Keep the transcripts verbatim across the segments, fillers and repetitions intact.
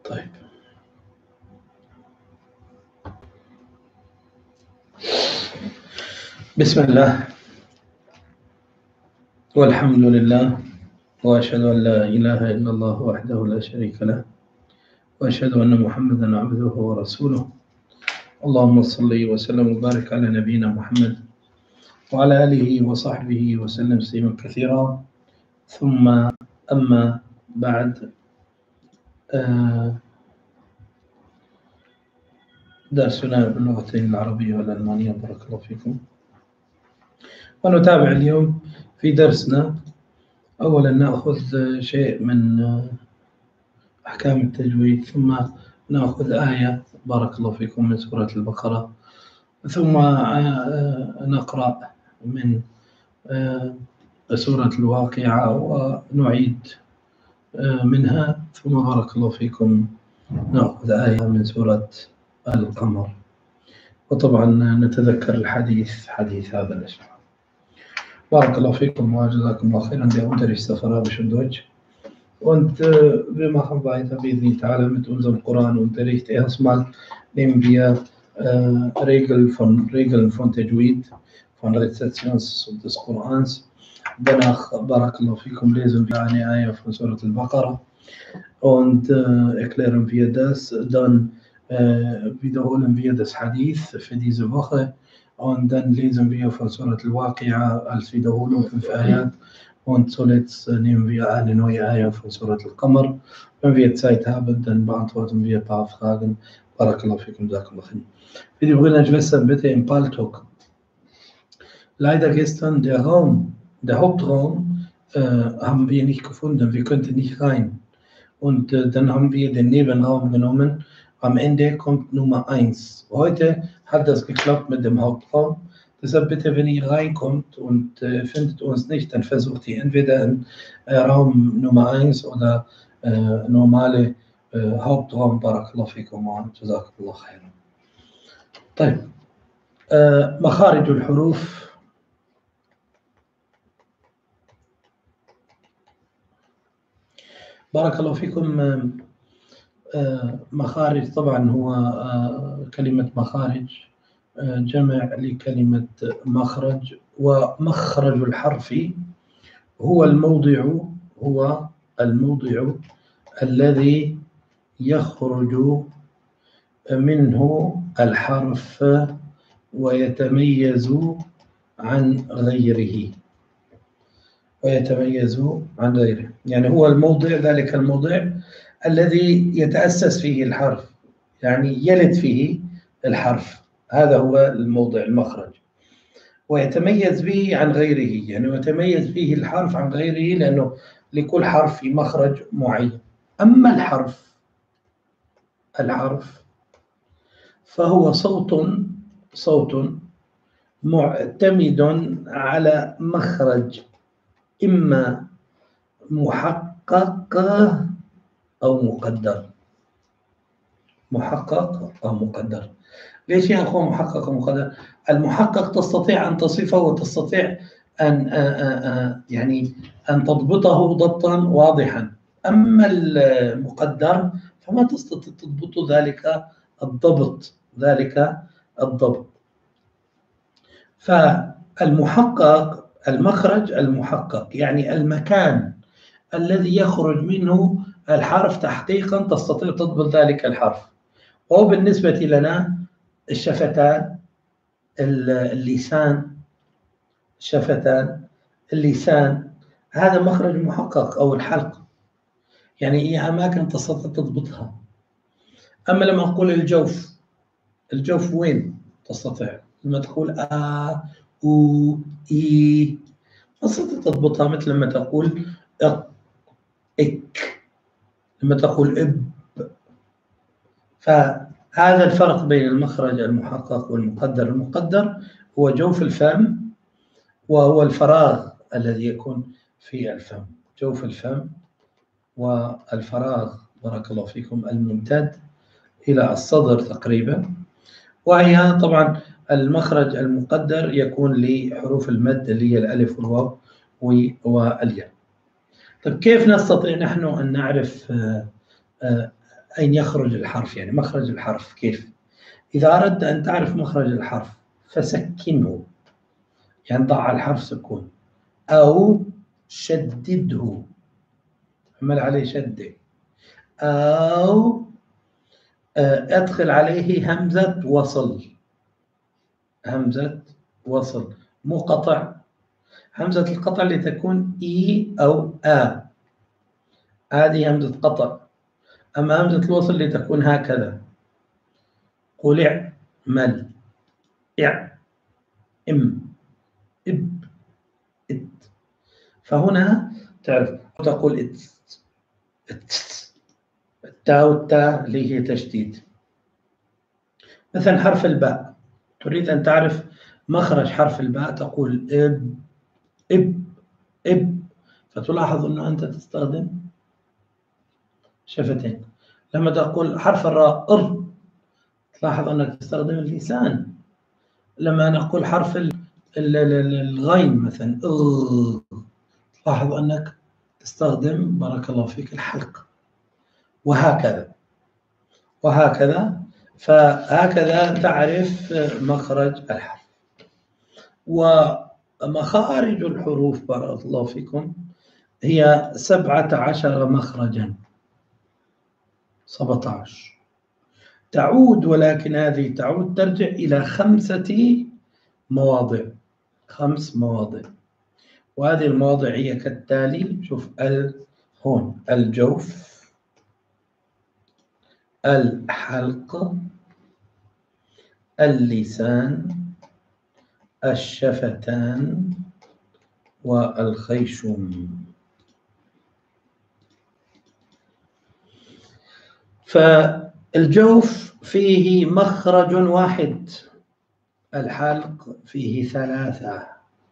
طيب، بسم الله والحمد لله، وأشهد أن لا إله إلا الله وحده لا شريك له، وأشهد أن محمدا عبده ورسوله. اللهم صل وسلم وبارك على نبينا محمد وعلى آله وصحبه وسلم تسليما كثيرا. ثم أما بعد، درسنا باللغتين العربية والألمانية، بارك الله فيكم. ونتابع اليوم في درسنا. أولا نأخذ شيء من أحكام التجويد، ثم نأخذ آية بارك الله فيكم من سورة البقرة، ثم نقرأ من سورة الواقعة ونعيد منها، ثم بارك الله فيكم نأخذ آية من سورة القمر. وطبعا نتذكر الحديث حديث هذا الأسبوع. بارك الله فيكم وجزاكم الله خيرا. Der Unterricht ist auf Arabisch und Deutsch. Und äh, wir machen weiter mit unserem Koranunterricht. Erstmal nehmen wir äh, Regeln von, Regeln von Tajwid, von Rezeption des Korans. Danach, Barakallahu fikum, lesen wir eine Ayah von Surat al-Baqarah und äh, erklären wir das. Dann äh, wiederholen wir das Hadith für diese Woche und dann lesen wir von Surat al-Waqi'a als Wiederholung fünf Ayat. Und zuletzt nehmen wir eine neue Ayah von Surat al-Qamar. Wenn wir Zeit haben, dann beantworten wir ein paar Fragen. Barakallahu fikum, jazakallahu khair. Für die Brüder und Schwestern, bitte im Paltalk. Leider gestern der Raum, der Hauptraum, äh, haben wir nicht gefunden. Wir konnten nicht rein. Und äh, dann haben wir den Nebenraum genommen. Am Ende kommt Nummer eins. Heute hat das geklappt mit dem Hauptraum. Deshalb bitte, wenn ihr reinkommt und äh, findet uns nicht, dann versucht ihr entweder in äh, Raum Nummer eins oder äh, normale äh, Hauptraum. Barakallahu fikum wa jazakallahu khairan. طيب، مخارج الحروف. بارك الله فيكم. مخارج طبعا هو كلمة مخارج جمع لكلمة مخرج، ومخرج الحرف هو الموضع هو الموضع الذي يخرج منه الحرف ويتميز عن غيره ويتميز عن غيره يعني هو الموضع، ذلك الموضع الذي يتأسس فيه الحرف، يعني يلد فيه الحرف. هذا هو الموضع المخرج. ويتميز به عن غيره، يعني يتميز به الحرف عن غيره لأنه لكل حرف في مخرج معين. أما الحرف الحرف فهو صوت صوت معتمد على مخرج إما محقق أو مقدر. محقق أو مقدر. ليش يا أخوة محقق أو مقدر؟ المحقق تستطيع أن تصفه وتستطيع أن يعني أن تضبطه ضبطا واضحا. أما المقدر فما تستطيع تضبط ذلك الضبط ذلك الضبط. فالمحقق المخرج المحقق يعني المكان الذي يخرج منه الحرف تحقيقا تستطيع تضبط ذلك الحرف. وهو بالنسبة لنا الشفتان، اللسان، الشفتان، اللسان، هذا مخرج محقق أو الحلق، يعني هي أماكن تستطيع تضبطها. أما لما أقول الجوف، الجوف وين تستطيع؟ لما تقول آ أو إي تستطيع تضبطها، مثل لما تقول إق إك، لما تقول إب. فهذا الفرق بين المخرج المحقق والمقدر. المقدر هو جوف الفم، وهو الفراغ الذي يكون في الفم، جوف الفم والفراغ بارك الله فيكم الممتد إلى الصدر تقريبا. وهي طبعا المخرج المقدر يكون لحروف المد اللي هي الألف والواو والياء. طيب، كيف نستطيع نحن أن نعرف أين يخرج الحرف، يعني مخرج الحرف كيف. إذا أردت أن تعرف مخرج الحرف فسكنه، يعني ضع الحرف سكون، أو شدده، عمل عليه شدة، أو أدخل عليه همزة وصل، همزة وصل مو قطع، همزة القطع اللي تكون إي أو آ، هذه همزة قطع. أما همزة الوصل اللي تكون هكذا، قل اعمل، إع، إم، إب، إت. فهنا تعرف تقول إت، إت، التاء والتاء اللي هي تشديد. مثلا حرف الباء، تريد أن تعرف مخرج حرف الباء تقول إب، إب، إب، فتلاحظ أنه أنت تستخدم شفتين. لما تقول حرف الراء إر، تلاحظ أنك تستخدم اللسان. لما نقول حرف الغين مثلا إغ، تلاحظ أنك تستخدم بارك الله فيك الحلق، وهكذا وهكذا. فهكذا تعرف مخرج الحرف. ومخارج الحروف بارك الله فيكم هي سبعة عشر مخرجا، سبعة عشر تعود، ولكن هذه تعود ترجع إلى خمسة مواضع، خمس مواضع. وهذه المواضع هي كالتالي. شوف ال هون، الجوف، الحلق، اللسان، الشفتان، والخيشوم. فالجوف فيه مخرج واحد، الحلق فيه ثلاثة،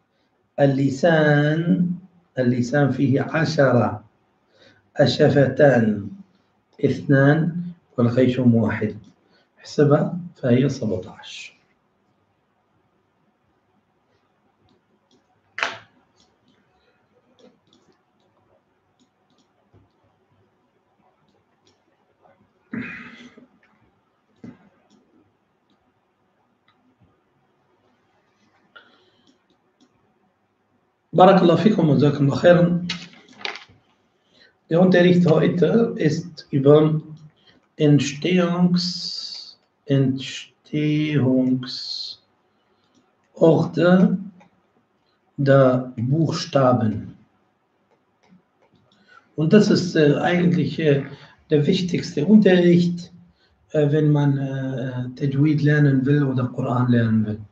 اللسان اللسان فيه عشرة، الشفتان اثنان، والخيشوم واحد. احسبها فهي سبعة عشر. بارك الله فيكم وجزاكم الله خيرا. Der Unterricht heute ist über Entstehungs, Entstehungsorte der Buchstaben. Und das ist äh, eigentlich äh, der wichtigste Unterricht, äh, wenn man äh, Tajweed lernen will oder Koran lernen will.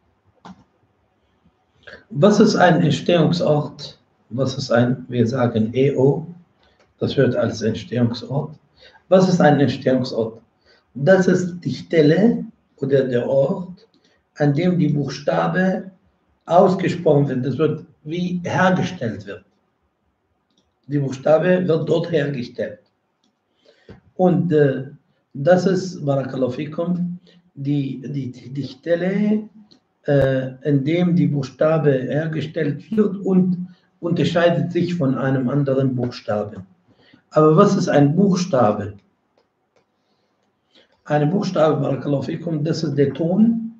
Was ist ein Entstehungsort? Was ist ein, wir sagen E O, das wird als Entstehungsort. Was ist ein Entstehungsort? Das ist die Stelle oder der Ort, an dem die Buchstabe ausgesprochen wird. Das wird wie hergestellt wird. Die Buchstabe wird dort hergestellt. Und äh, das ist, Barakallahu fikum, die, die, die Stelle, äh, in dem die Buchstabe hergestellt wird und unterscheidet sich von einem anderen Buchstaben. Aber was ist ein Buchstabe? Ein Buchstabe, Barakallahu fikum, das ist der Ton,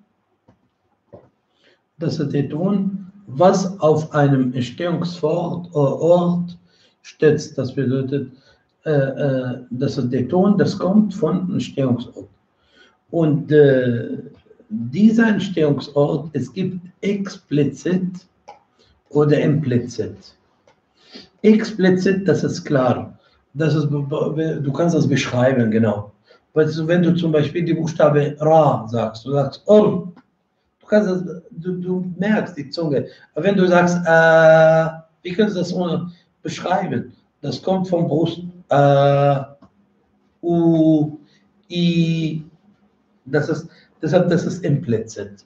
das ist der Ton, was auf einem Entstehungsort Ort stützt. Das bedeutet, äh, äh, das ist der Ton, das kommt von Entstehungsort. Und äh, dieser Entstehungsort, es gibt explizit oder implizit. Explizit, das ist klar. Das ist, du kannst das beschreiben, genau. Wenn du zum Beispiel die Buchstabe Ra sagst, du sagst Ur, du, kannst das, du, du merkst die Zunge. Aber wenn du sagst, äh, wie kannst du das ohne beschreiben? Das kommt vom Brust. Äh, U, I, das ist, deshalb, das ist implizit.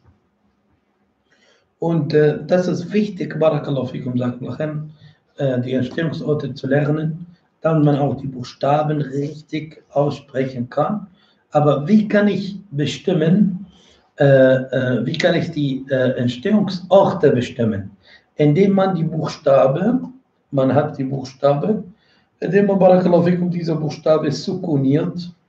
Und äh, das ist wichtig, Barakallahu fikum, sagt Lachem, äh, die Entstehungsorte zu lernen, damit man auch die Buchstaben richtig aussprechen kann. Aber wie kann ich bestimmen, äh, äh, wie kann ich die äh, Entstehungsorte bestimmen? Indem man die Buchstabe, man hat die Buchstabe, indem man, Barakallahu fikum, diese Buchstabe sukuniert,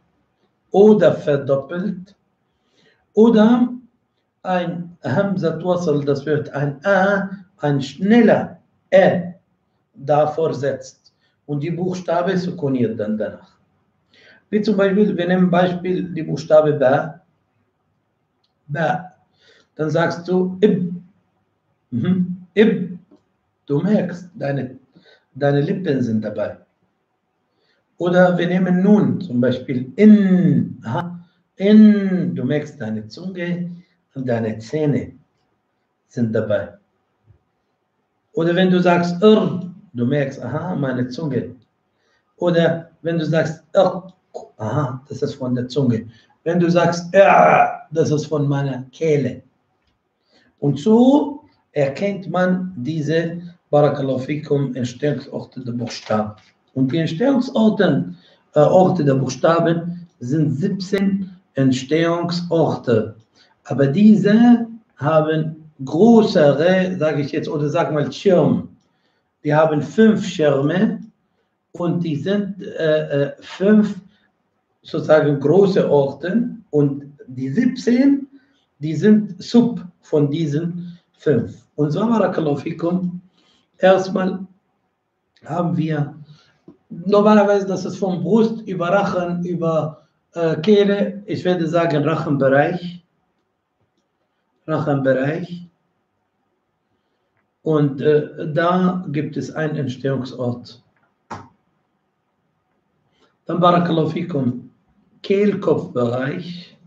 oder verdoppelt. Oder ein Hamzat Wasl, das wird ein A, ein schneller Ä davor setzt. Und die Buchstabe sukuniert dann danach. Wie zum Beispiel, wir nehmen Beispiel die Buchstabe Ba. Ba. Dann sagst du Ib. Mhm. Ib. Du merkst, deine, deine Lippen sind dabei. Oder wir nehmen Nun, zum Beispiel In. Aha. In. Du merkst, deine Zunge und deine Zähne sind dabei. Oder wenn du sagst Ir, du merkst, aha, meine Zunge. Oder wenn du sagst Ir, aha, das ist von der Zunge. Wenn du sagst Ir, das ist von meiner Kehle. Und so erkennt man diese Barakallahu fikum Entstehungsorte der Buchstaben. Und die Entstehungsorte äh, Orte der Buchstaben sind siebzehn Entstehungsorte. Aber diese haben größere, sage ich jetzt, oder sag mal Schirm. Die haben fünf Schirme und die sind äh, äh, fünf sozusagen große Orte und die siebzehn, die sind sub von diesen fünf. Und so, Barakallahu fikum, erstmal haben wir normalerweise, das ist vom Brust über Rachen, über äh, Kehle, ich werde sagen Rachenbereich, Rachenbereich. Und äh, da gibt es einen Entstehungsort. Dann Barakallahu fikum, Kehlkopfbereich.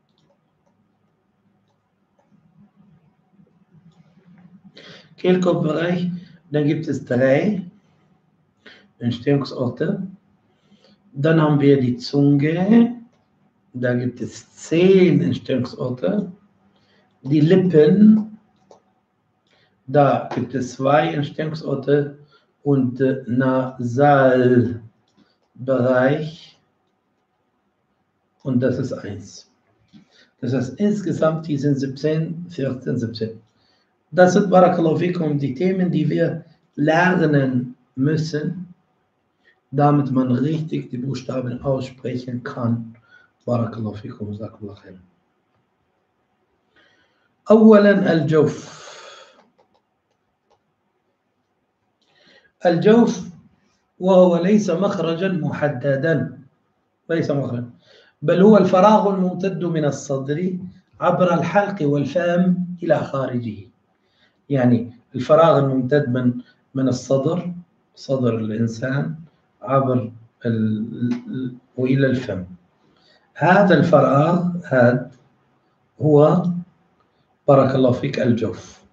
Kehlkopfbereich, dann gibt es drei Entstehungsorte. Dann haben wir die Zunge, da gibt es zehn Entstehungsorte. Die Lippen, da gibt es zwei Entstehungsorte und äh, Nasalbereich und das ist eins. Das heißt, insgesamt die sind siebzehn, vierzehn, siebzehn. Das sind Barakallahu fikum die Themen, die wir lernen müssen, damit man richtig die Buchstaben aussprechen kann. Barakallahu fikum, jazakallahu khair. أولا الجوف. الجوف وهو ليس مخرجا محددا، ليس مخرجا، بل هو الفراغ الممتد من الصدر عبر الحلق والفم إلى خارجه. يعني الفراغ الممتد من من الصدر، صدر الإنسان عبر ال وإلى الفم. هذا الفراغ هذا هو بارك الله فيك الجوف،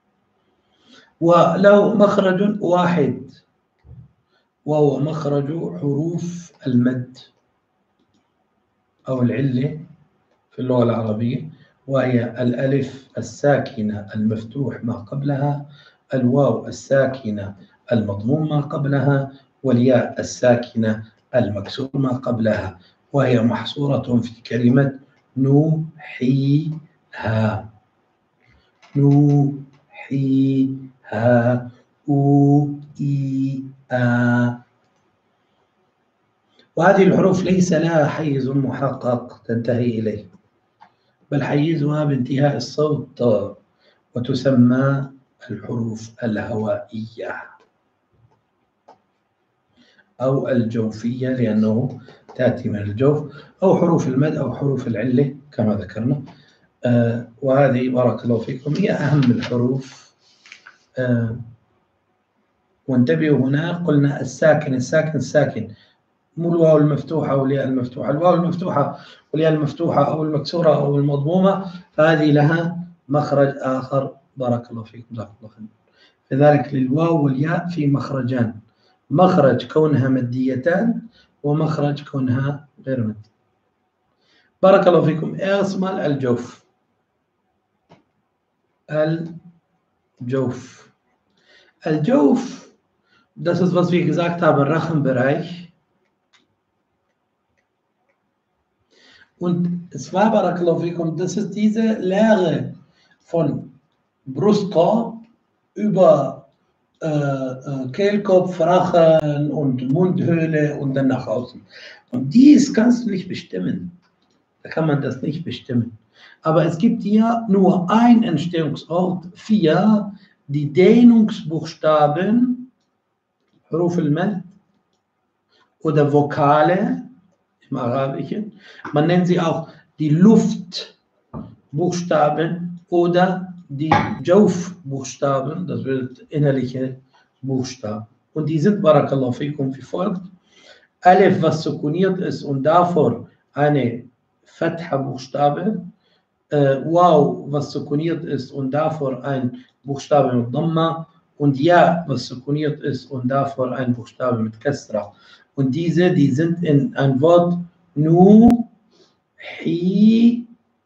وله مخرج واحد وهو مخرج حروف المد أو العلة في اللغة العربية، وهي الألف الساكنة المفتوح ما قبلها، الواو الساكنة المضموم ما قبلها، والياء الساكنة المكسور ما قبلها، وهي محصورة في كلمة نوحيها. نوحيها أو إي آ. وهذه الحروف ليس لها حيز محقق تنتهي إليه، بل حيزها بانتهاء الصوت، وتسمى الحروف الهوائية أو الجوفية لأنه تأتي من الجوف، أو حروف المد أو حروف العلة كما ذكرنا. آه وهذه بارك الله فيكم هي أهم الحروف. آه وانتبهوا هنا قلنا الساكن الساكن الساكن، مو الواو المفتوحة والياء المفتوحة. الواو المفتوحة والياء المفتوحة أو المكسورة أو المضمومة فهذه لها مخرج آخر. بارك الله فيكم جزاكم الله خير. لذلك للواو والياء في مخرجان، مخرج كونها مديتان ومخرج كونها غير مدية. بارك الله فيكم. erstmal الجوف. الجوف. الجوف, das ist, was wir gesagt haben, Rachenbereich. Und zwar, Barakallahu fikum, das ist diese Lehre von Brustkorb über äh, äh, Kehlkopf, Rachen und Mundhöhle und dann nach außen. Und dies kannst du nicht bestimmen. Da kann man das nicht bestimmen. Aber es gibt hier nur ein Entstehungsort, vier, die Dehnungsbuchstaben, Huruf al-Mad oder Vokale im Arabischen. Man nennt sie auch die Luftbuchstaben oder die Jawf-Buchstaben, das wird innerliche Buchstaben. Und die sind, Barakallahu fikum, wie folgt. Alif, was sukuniert ist und davor eine Fatha-Buchstabe. Äh, Waw, was sukuniert ist und davor ein Buchstabe mit Dhamma. Und Ja, was sukuniert ist und davor ein Buchstabe mit Kasra. Und diese, die sind in ein Wort Nu, Hi,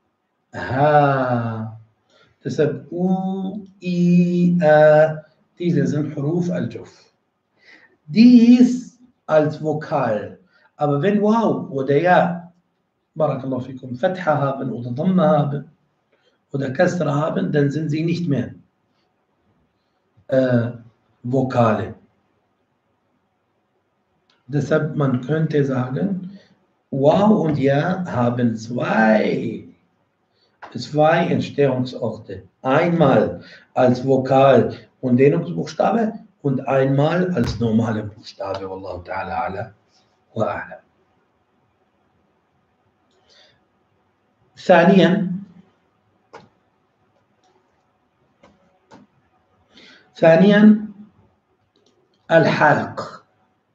Ha. Deshalb U, I, A. Diese sind Huruf al-Juf. Dies als Vokal. Aber wenn Waw oder Ja, Barakallahu fikum, Fatha haben oder Dhamma haben oder Kasra haben, dann sind sie nicht mehr äh, Vokale. Deshalb, man könnte sagen, Waw und Ja haben zwei, zwei Entstehungsorte. Einmal als Vokal und Dehnungsbuchstabe und einmal als normale Buchstabe. Wallahu ta'ala ala wa a'lam. ثانيا ثانيا الحلق.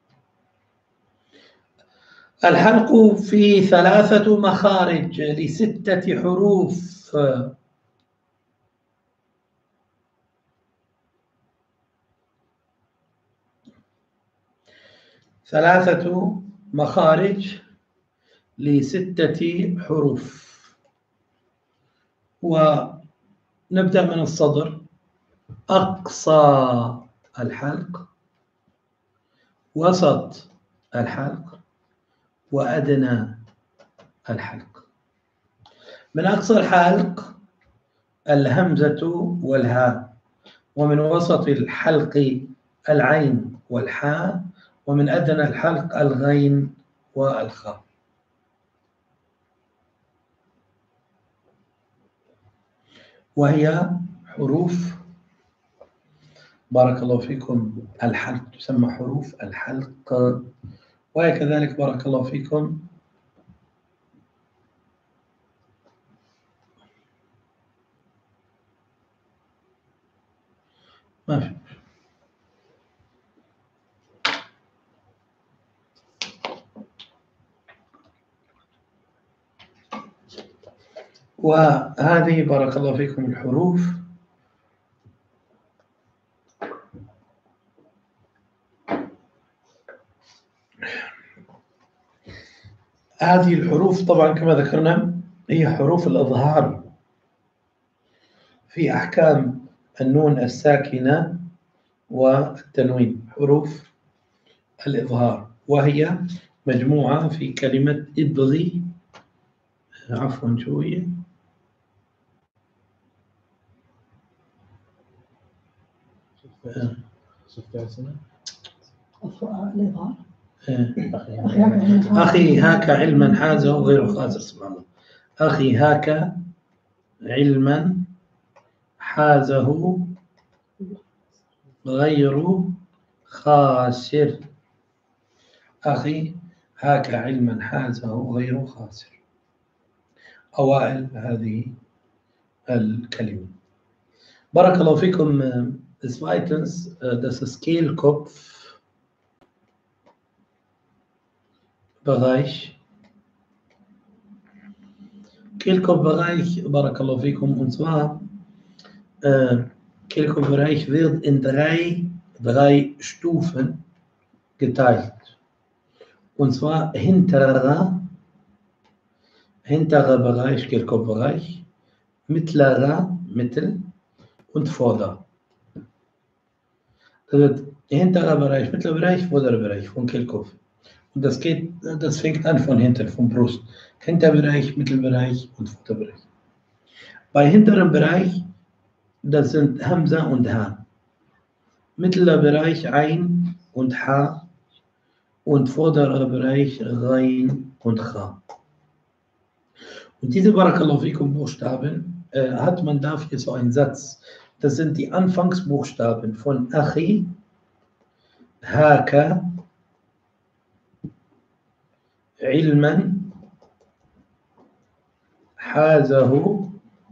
الحلق في ثلاثة مخارج لستة حروف. ثلاثة مخارج لستة حروف. ونبدأ من الصدر. أقصى الحلق، وسط الحلق، وأدنى الحلق. من أقصى الحلق الهمزة والهاء، ومن وسط الحلق العين والحاء، ومن أدنى الحلق الغين والخاء. وهي حروف، بارك الله فيكم، الحلق تسمى حروف الحلق. وهي كذلك بارك الله فيكم ما في. وهذه بارك الله فيكم الحروف. هذه الحروف طبعا كما ذكرنا هي حروف الإظهار في أحكام النون الساكنة والتنوين. حروف الإظهار، وهي مجموعة في كلمة ابغي. عفوا شوية. الإظهار. أخي هاك علما حازه غير خاسر. سبحان الله. أخي هاك علما حازه غير خاسر. أخي هاك علما حازه غير خاسر. أوائل هذه الكلمة. بارك الله فيكم. Zweitens das Kehlkopfbereich. Kehlkopfbereich, بارك الله فيكم. Und zwar äh, Kehlkopfbereich wird in drei, drei Stufen geteilt. Und zwar hinterer, hinterer Bereich, Kehlkopfbereich, mittlerer, Mittel und Vorder. Das wird hinterer Bereich, mittlerer Bereich, vorderer Bereich von Kehlkopf. Und das geht, das fängt an von hinten, von Brust. Hinterbereich, Mittelbereich und Vorderbereich. Bei hinteren Bereich, das sind Hamza und Ha. Mittlerer Bereich Ein und Ha. Und vorderer Bereich Ghain und Cha. Und diese Barakallahu Buchstaben äh, hat man dafür so einen Satz. Das sind die Anfangsbuchstaben von Achi, Haka, Ilman, Hazahu,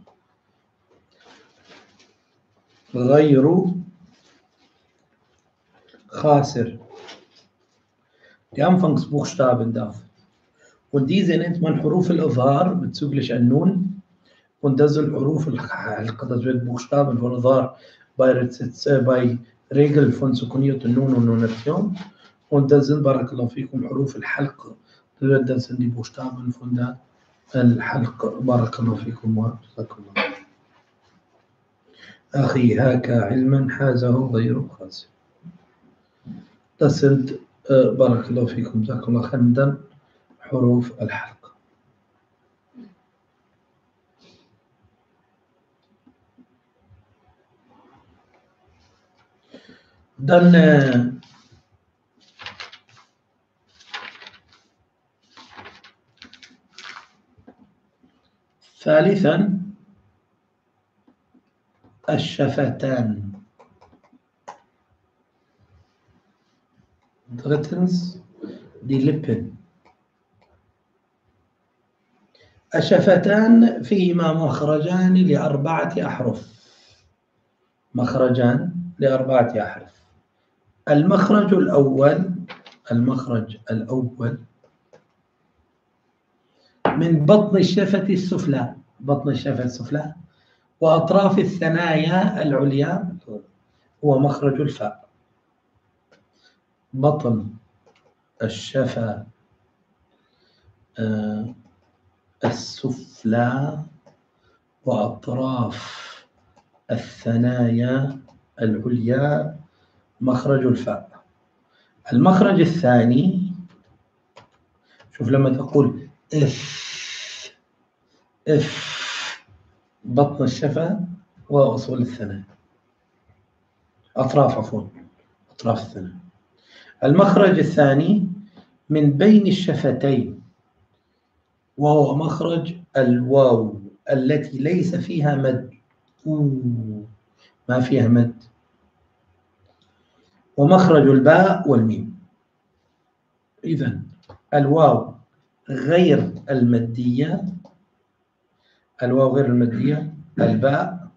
Ghayru, Khasir. Die Anfangsbuchstaben dafür. Und diese nennt man Huruf al-Izhar bezüglich an Nun. Und das sind Huruf al-Halq, das wird Buchstaben von Izhar bei, bei Regeln von Sukuniyat Nun und Nunation. Und das sind Barakallahu fikum Huruf al-Halq, das sind die Buchstaben von der Al-Halq. Barakallahu fikum wa jazakallah. Akhi haka ilman hazahu ghayru khasir. Das sind äh, Barakallahu fikum jazakallah khamdan حروف الحلق. Dann äh, ثالثا الشفتان. Drittens die Lippen. الشفتان فيهما مخرجان لأربعة أحرف. مخرجان لأربعة أحرف. المخرج الأول المخرج الأول من بطن الشفة السفلى، بطن الشفة السفلى وأطراف الثنايا العليا هو مخرج الفاء. بطن الشفة آه السفلى وأطراف الثنايا العليا مخرج الفاء. المخرج الثاني، شوف لما تقول اف اف بطن الشفة وأصول الثنايا، أطراف عفوا أطراف الثنايا. المخرج الثاني من بين الشفتين وهو مخرج الواو التي ليس فيها مد، ما فيها مد. ومخرج الباء والميم. إذن الواو غير المدية، الواو غير المدية، الباء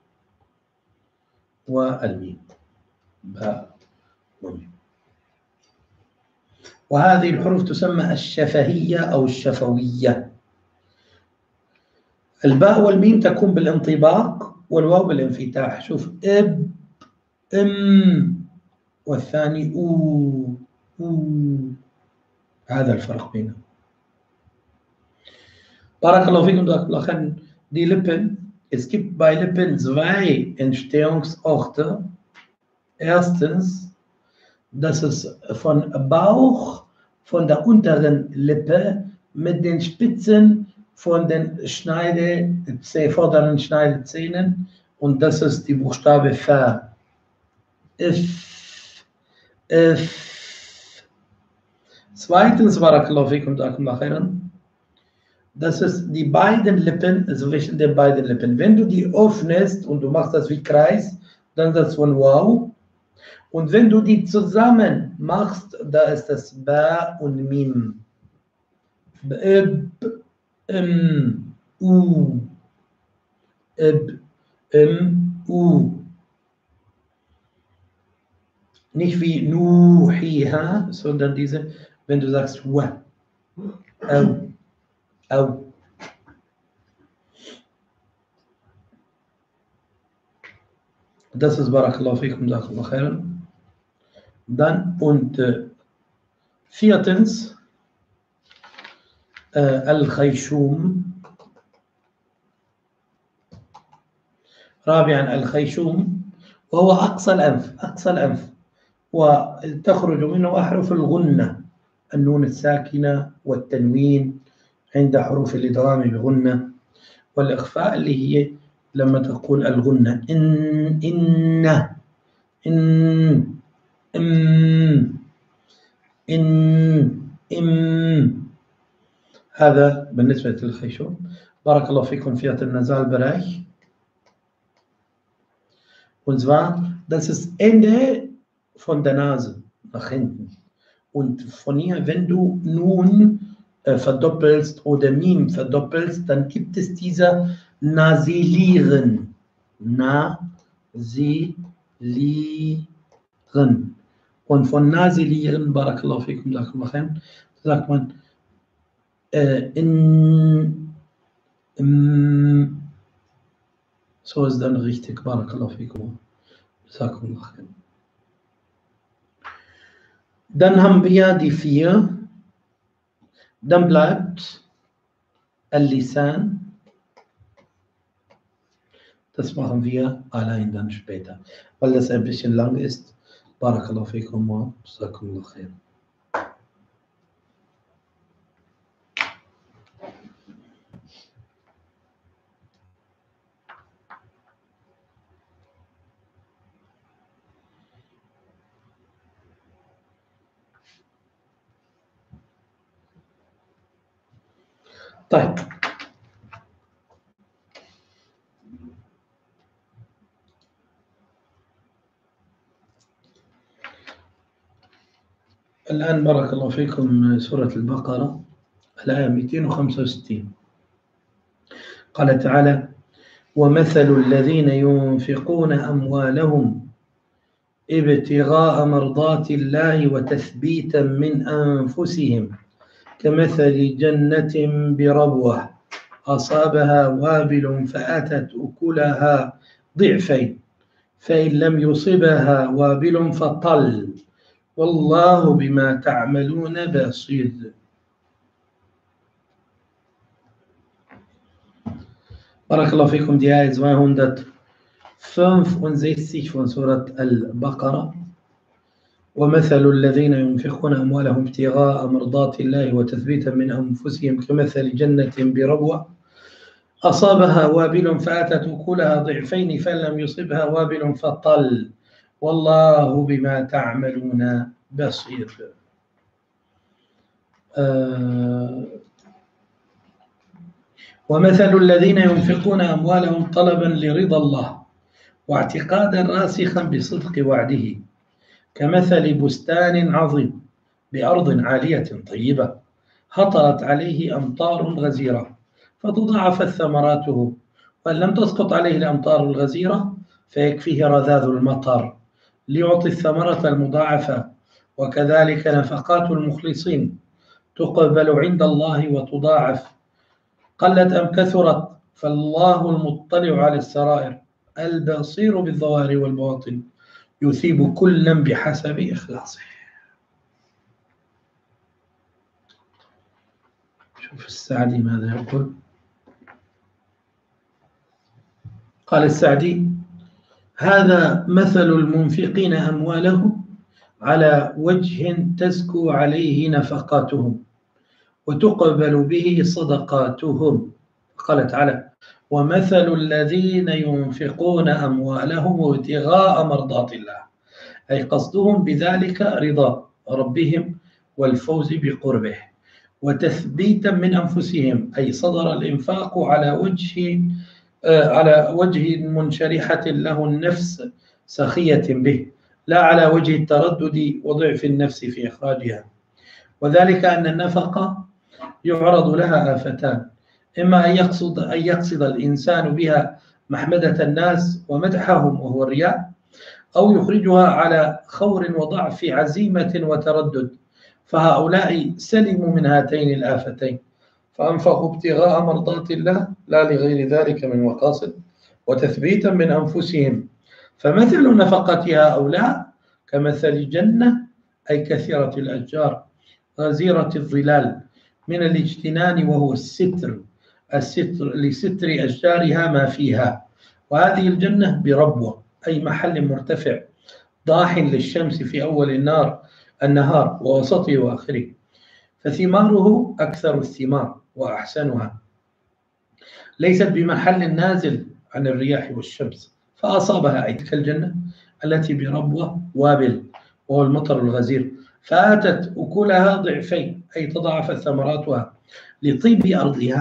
والميم، باء وميم. وهذه الحروف تسمى الشفهية أو الشفوية. الباء والميم تكون بالانطباق والواو بالانفتاح. شوف اب ام والثاني او او، هذا الفرق بينهم. بارك الله فيكم جزاكم الله خير. Die Lippen, es gibt bei Lippen zwei Entstehungsorte. Erstens, dass es von Bauch, von der unteren Lippe mit den Spitzen von den Schneide, vorderen Schneidezähnen, und das ist die Buchstabe Fa. If, if. Zweitens, Barakallahu fikum, jazakumullah khairan, das ist die beiden Lippen, zwischen den beiden Lippen. Wenn du die öffnest und du machst das wie Kreis, dann ist das von Wow. Und wenn du die zusammen machst, da ist das Ba und Mim. Ib, Im, U. Ib, Im, U. Nicht wie Nuhiha, sondern diese, wenn du sagst Wa. Au. Au. Das ist Barakallahu fikum, jazakallahu khairan. Dann und äh, viertens äh, Al-Khayshum. رابعا الخيشوم وهو أقصى الأنف، أقصى الأنف، وتخرج منه أحرف الغنة، النون الساكنة والتنوين عند حروف الإدغام بغنة، والإخفاء اللي هي لما تقول الغنة إن إن إن إم إن إم. هذا بالنسبة للخيشوم. Barakallahu fikum, vierter Nasalbereich. Und zwar, das ist Ende von der Nase nach hinten. Und von hier, wenn du nun äh, verdoppelst oder Mim verdoppelst, dann gibt es dieser Nasilieren. Nasilieren. Und von Nasilieren, Barakallahu fikum, sagt man äh, in, in so ist dann richtig, Barakallahu fikum. Dann haben wir die vier. Dann bleibt Al-Lisan. Das machen wir allein dann später, weil das ein bisschen lang ist. Barakallahu fikum wa jazakumullahu khair. طيب الآن بارك الله فيكم سورة البقرة الآية مئتين وخمسة وستين قال تعالى ومثل الذين ينفقون أموالهم ابتغاء مرضات الله وتثبيتا من أنفسهم كمثل جنة بربوة أصابها وابل فآتت أكلها ضعفين فإن لم يصبها وابل فطل والله بما تعملون بصير. Barakallahu fikum, die Ayat zweihundertfünfundsechzig von Surat al-Baqarah. ومثل الذين ينفقون أموالهم ابتغاء مرضات الله وتثبيتا من أنفسهم كمثل جنة بربوة أصابها وابل فآتت أكلها ضعفين فإن لم يصبها وابل فطل والله بما تعملون بصير. آه ومثل الذين ينفقون أموالهم طلبا لرضا الله واعتقادا راسخا بصدق وعده كمثل بستان عظيم بأرض عالية طيبة هطلت عليه أمطار غزيرة فتضاعفت ثمراته وإن لم تسقط عليه الأمطار الغزيرة فيكفيه رذاذ المطر ليعطي الثمرة المضاعفة وكذلك نفقات المخلصين تقبل عند الله وتضاعف قلت أم كثرت فالله المطلع على السرائر البصير بالظواهر والبواطن يثيب كلا بحسب إخلاصه. شوف السعدي ماذا يقول. قال السعدي هذا مثل المنفقين أموالهم على وجه تزكو عليه نفقاتهم وتقبل به صدقاتهم. قال تعالى ومثل الذين ينفقون أموالهم ابتغاء مرضات الله أي قصدهم بذلك رضا ربهم والفوز بقربه وتثبيتا من أنفسهم أي صدر الإنفاق على وجه على وجه منشرحة له النفس سخية به لا على وجه التردد وضعف النفس في إخراجها وذلك أن النفقة يعرض لها آفتان إما أن يقصد, أن يقصد الإنسان بها محمدة الناس ومدحهم وهو الرياء أو يخرجها على خور وضعف عزيمة وتردد فهؤلاء سلموا من هاتين الآفتين فأنفقوا ابتغاء مرضات الله لا لغير ذلك من مقاصد وتثبيتا من أنفسهم فمثل نفقتها هؤلاء كمثل جنة أي كثيرة الأشجار غزيرة الظلال من الاجتنان وهو الستر الستر لستر أشجارها ما فيها وهذه الجنة بربوة أي محل مرتفع ضاح للشمس في أول النار النهار ووسطه وآخره فثماره أكثر الثمار وأحسنها ليست بمحل نازل عن الرياح والشمس فأصابها أي تلك الجنة التي بربوة وابل وهو المطر الغزير فآتت أكلها ضعفين أي تضاعفت ثمراتها لطيب أرضها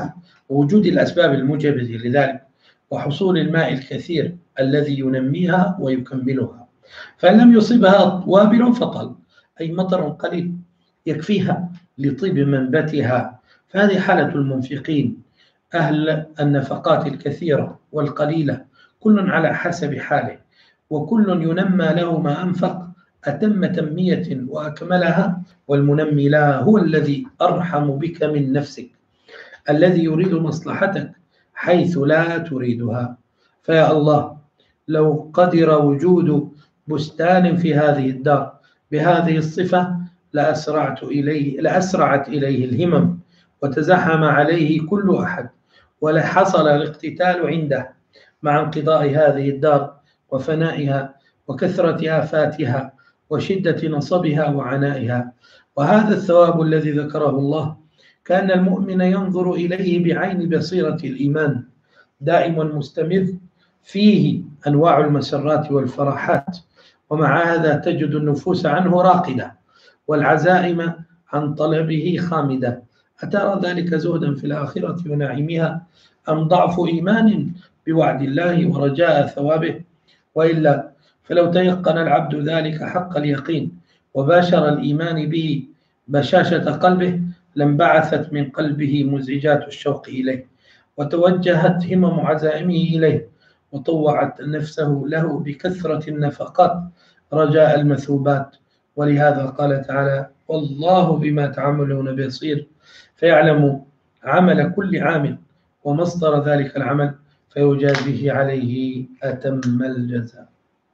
ووجود الأسباب الموجبة لذلك، وحصول الماء الكثير الذي ينميها ويكملها. فإن لم يصبها وابل فطل، أي مطر قليل يكفيها لطيب منبتها، فهذه حالة المنفقين أهل النفقات الكثيرة والقليلة، كل على حسب حاله، وكل ينمى له ما أنفق أتم تنمية وأكملها، والمنمي لها هو الذي أرحم بك من نفسك، الذي يريد مصلحتك حيث لا تريدها. فيا الله، لو قدر وجود بستان في هذه الدار بهذه الصفة لأسرعت إليه لأسرعت إليه الهمم، وتزحم عليه كل أحد، ولحصل الاقتتال عنده مع انقضاء هذه الدار وفنائها وكثرة آفاتها وشدة نصبها وعنائها. وهذا الثواب الذي ذكره الله كان المؤمن ينظر إليه بعين بصيرة الإيمان، دائم مستمر فيه أنواع المسرات والفرحات، ومع هذا تجد النفوس عنه راقدة والعزائم عن طلبه خامدة. أترى ذلك زهدا في الآخرة ونعيمها، أم ضعف إيمان بوعد الله ورجاء ثوابه؟ وإلا فلو تيقن العبد ذلك حق اليقين وباشر الإيمان به بشاشة قلبه لانبعثت من قلبه مزعجات الشوق إليه، وتوجهت همم عزائمه إليه، وطوعت نفسه له بكثرة النفقات رجاء المثوبات. ولهذا قال تعالى: والله بما تعملون بصير، فيعلم عمل كل عامل ومصدر ذلك العمل فيجازيه عليه أتم الجزاء.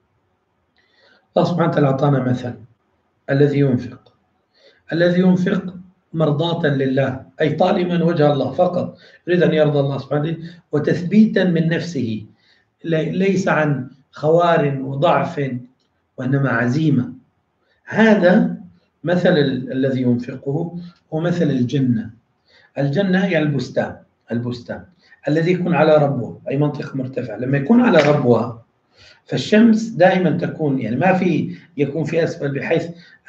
الله سبحانه وتعالى أعطانا مثل الذي ينفق الذي ينفق مرضاة لله، أي طالما وجه الله فقط، يريد أن يرضى الله سبحانه وتعالى، وتثبيتا من نفسه، ليس عن خوار وضعف وإنما عزيمة. هذا مثل الذي ينفقه هو مثل الجنة. الجنة هي البستان البستان الذي يكون على ربوة، أي منطقة مرتفعة. لما يكون على ربوة فالشمس دائما تكون، يعني ما في يكون في أسفل بحيث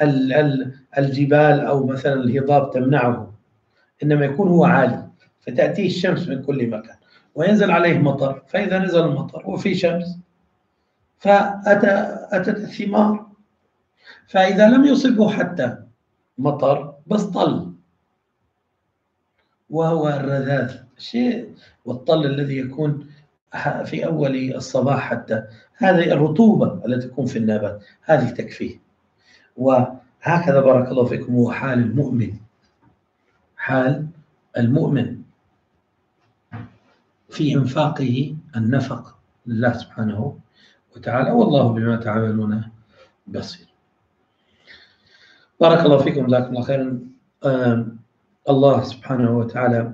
الجبال أو مثلا الهضاب تمنعه، إنما يكون هو عالي، فتأتيه الشمس من كل مكان وينزل عليه مطر، فإذا نزل المطر وفي شمس فأتت الثمار. فإذا لم يصبه حتى مطر بس طل، وهو الرذاذ شيء، والطل الذي يكون في أول الصباح، حتى هذه الرطوبة التي تكون في النبات هذه تكفيه. وهكذا بارك الله فيكم هو حال المؤمن حال المؤمن في إنفاقه النفق لله سبحانه وتعالى، والله بما تعملون بصير. بارك الله فيكم، جزاكم الله خيرا. آه الله سبحانه وتعالى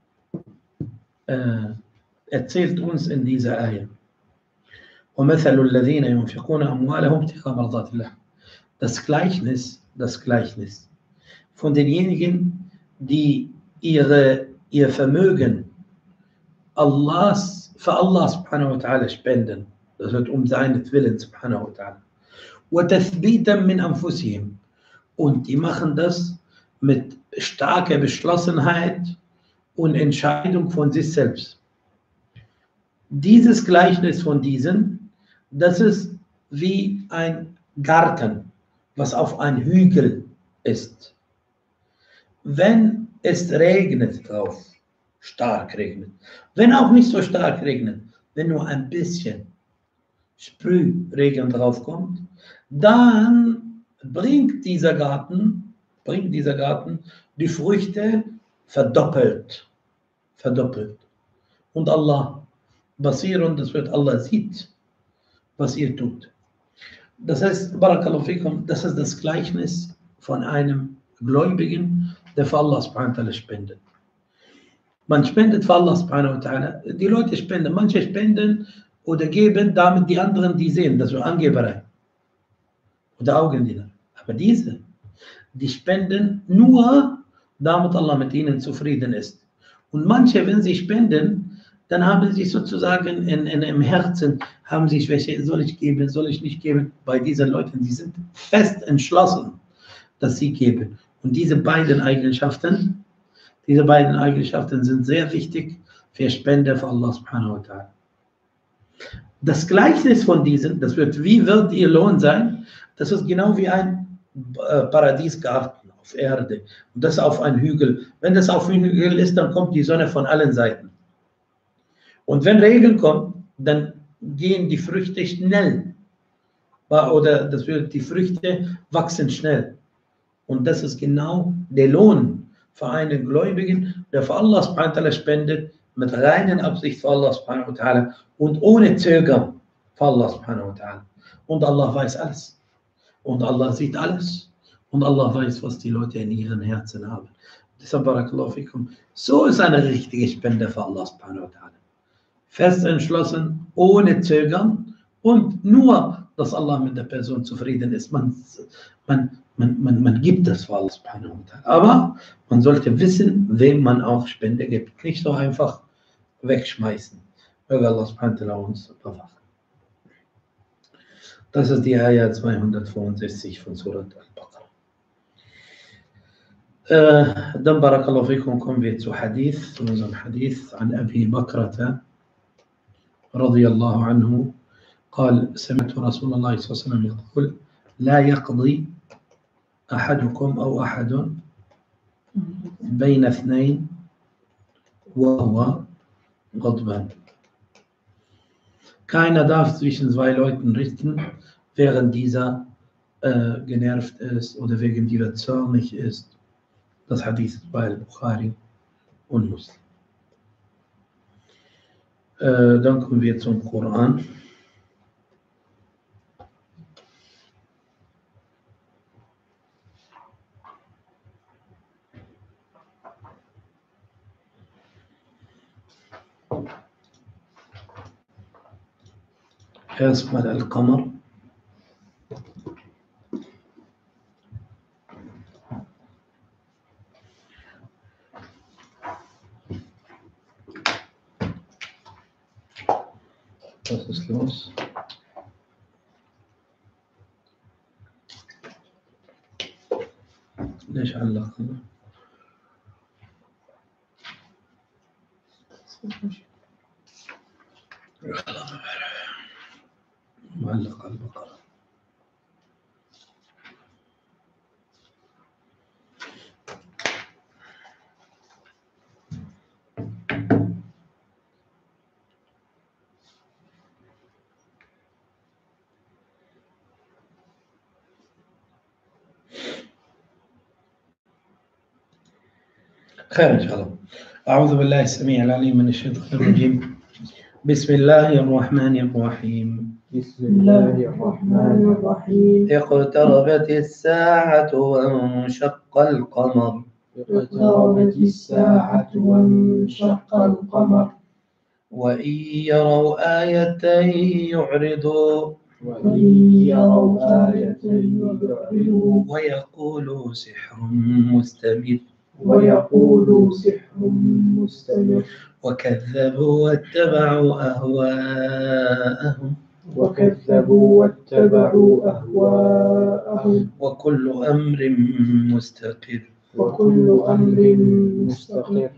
آه erzählt uns in dieser Ayah: وَمَثَلُ الَّذِينَ يُنْفِقُونَ أَمْوَالَهُمْ ابْتِغَاءَ مَرْضَاتِ اللَّهِ. Das Gleichnis, das Gleichnis von denjenigen, die ihre, ihr Vermögen Allahs, für Allah subhanahu wa ta'ala spenden. Das wird um seines Willens subhanahu wa ta'ala. وَتَثْبِيتًا مِنْ أَنفُسِهِمْ. Und die machen das mit starker Beschlossenheit und Entscheidung von sich selbst. Dieses Gleichnis von diesen, das ist wie ein Garten, was auf einem Hügel ist. Wenn es regnet drauf, stark regnet, wenn auch nicht so stark regnet, wenn nur ein bisschen Sprühregen drauf kommt, dann bringt dieser Garten, bringt dieser Garten die Früchte verdoppelt, verdoppelt. Und Allah Basir, und das wird Allah sieht, was ihr tut. Das heißt, Barakallahu fikum, das ist das Gleichnis von einem Gläubigen, der für Allah subhanahu wa ta'ala spendet. Man spendet für Allah subhanahu wa ta'ala. Die Leute spenden, manche spenden oder geben, damit die anderen die sehen, das ist Angeberei oder Augendiener. Aber diese, die spenden nur, damit Allah mit ihnen zufrieden ist. Und manche, wenn sie spenden, dann haben sie sozusagen in, in, im Herzen, haben sich welche, soll ich geben, soll ich nicht geben. Bei diesen Leuten, die sind fest entschlossen, dass sie geben. Und diese beiden Eigenschaften, diese beiden Eigenschaften sind sehr wichtig, für Spende für Allah subhanahu wa ta'ala. Das Gleichnis von diesen, das wird, wie wird ihr Lohn sein? Das ist genau wie ein Paradiesgarten auf Erde. Und das auf einem Hügel. Wenn das auf einem Hügel ist, dann kommt die Sonne von allen Seiten. Und wenn Regen kommt, dann gehen die Früchte schnell. Oder das wird, die Früchte wachsen schnell. Und das ist genau der Lohn für einen Gläubigen, der für Allah subhanahu wa ta'ala spendet, mit reinen Absicht für Allah subhanahu wa ta'ala und ohne Zögern für Allah subhanahu wa ta'ala. Und Allah weiß alles. Und Allah sieht alles. Und Allah weiß, was die Leute in ihren Herzen haben. Deshalb, barakallahu fikum, so ist eine richtige Spende für Allah subhanahu wa ta'ala. Fest entschlossen, ohne Zögern und nur, dass Allah mit der Person zufrieden ist. Man, man, man, man, man gibt das für Allah subhanahu wa ta'ala. Aber man sollte wissen, wem man auch Spende gibt. Nicht so einfach wegschmeißen. Möge Allah subhanahu wa ta'ala uns bewahren. Das ist die Ayah zweihundertfünfundsechzig von Surat Al-Baqarah. Äh, dann, barakallahu fikum, kommen wir zu Hadith, zu unserem Hadith an Abi Bakrata رضي الله عنه قال سمعت رسول الله صلى الله عليه وسلم يقول لا يقضي أحدكم أو أحد بين اثنين وهو غضبان. Keiner darf zwischen zwei Leuten richten, während dieser äh, genervt ist oder wegen dieser zornig ist. Das Hadith bei Bukhari und Muslim. Äh, dann kommen wir zum Koran. Erstmal Al-Qamar. Was ist los? ليش علقنا؟ معلق البقرة. خير إن شاء الله. أعوذ بالله السميع العليم من الشيطان الرجيم. بسم الله الرحمن الرحيم. بسم الله الرحمن الرحيم. اقتربت الساعة وانشق القمر. اقتربت الساعة وانشق القمر. وإن يروا آية يعرضوا. وإن يروا آية يعرضوا. ويقولوا سحر مستمر. ويقولوا سحر مستمر. وكذبوا واتبعوا أهواءهم. وكذبوا واتبعوا أهواءهم. وكل أمر مستقر. وكل أمر مستقر.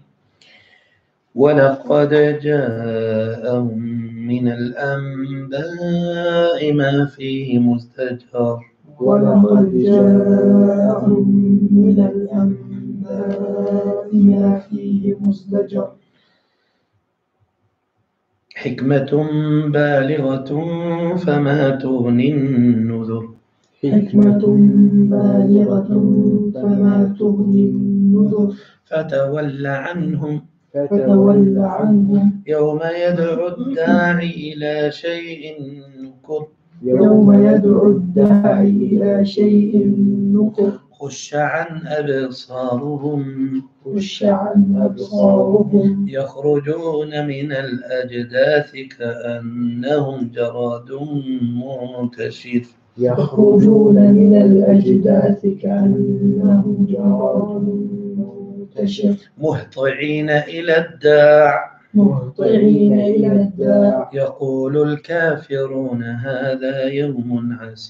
ولقد جاءهم من الأنباء ما فيه مزدجر. ولقد جاءهم من الأنباء ما فيه مزدجر. حكمة بالغة فما تغني النذر. حكمة بالغة فما تغني النذر. فتول عنهم. فتول عنهم. يوم يدعو الداعي إلى شيء نكر. يوم يدعو الداعي إلى شيء نكر. خش عن أبصارهم. خش عن أبصارهم. يخرجون من الأجداث كأنهم جراد منتشر. يخرجون من الأجداث كأنهم جراد منتشر. مهطعين إلى الداع. مهطعين إلى الداع. يقول الكافرون هذا يوم عسير.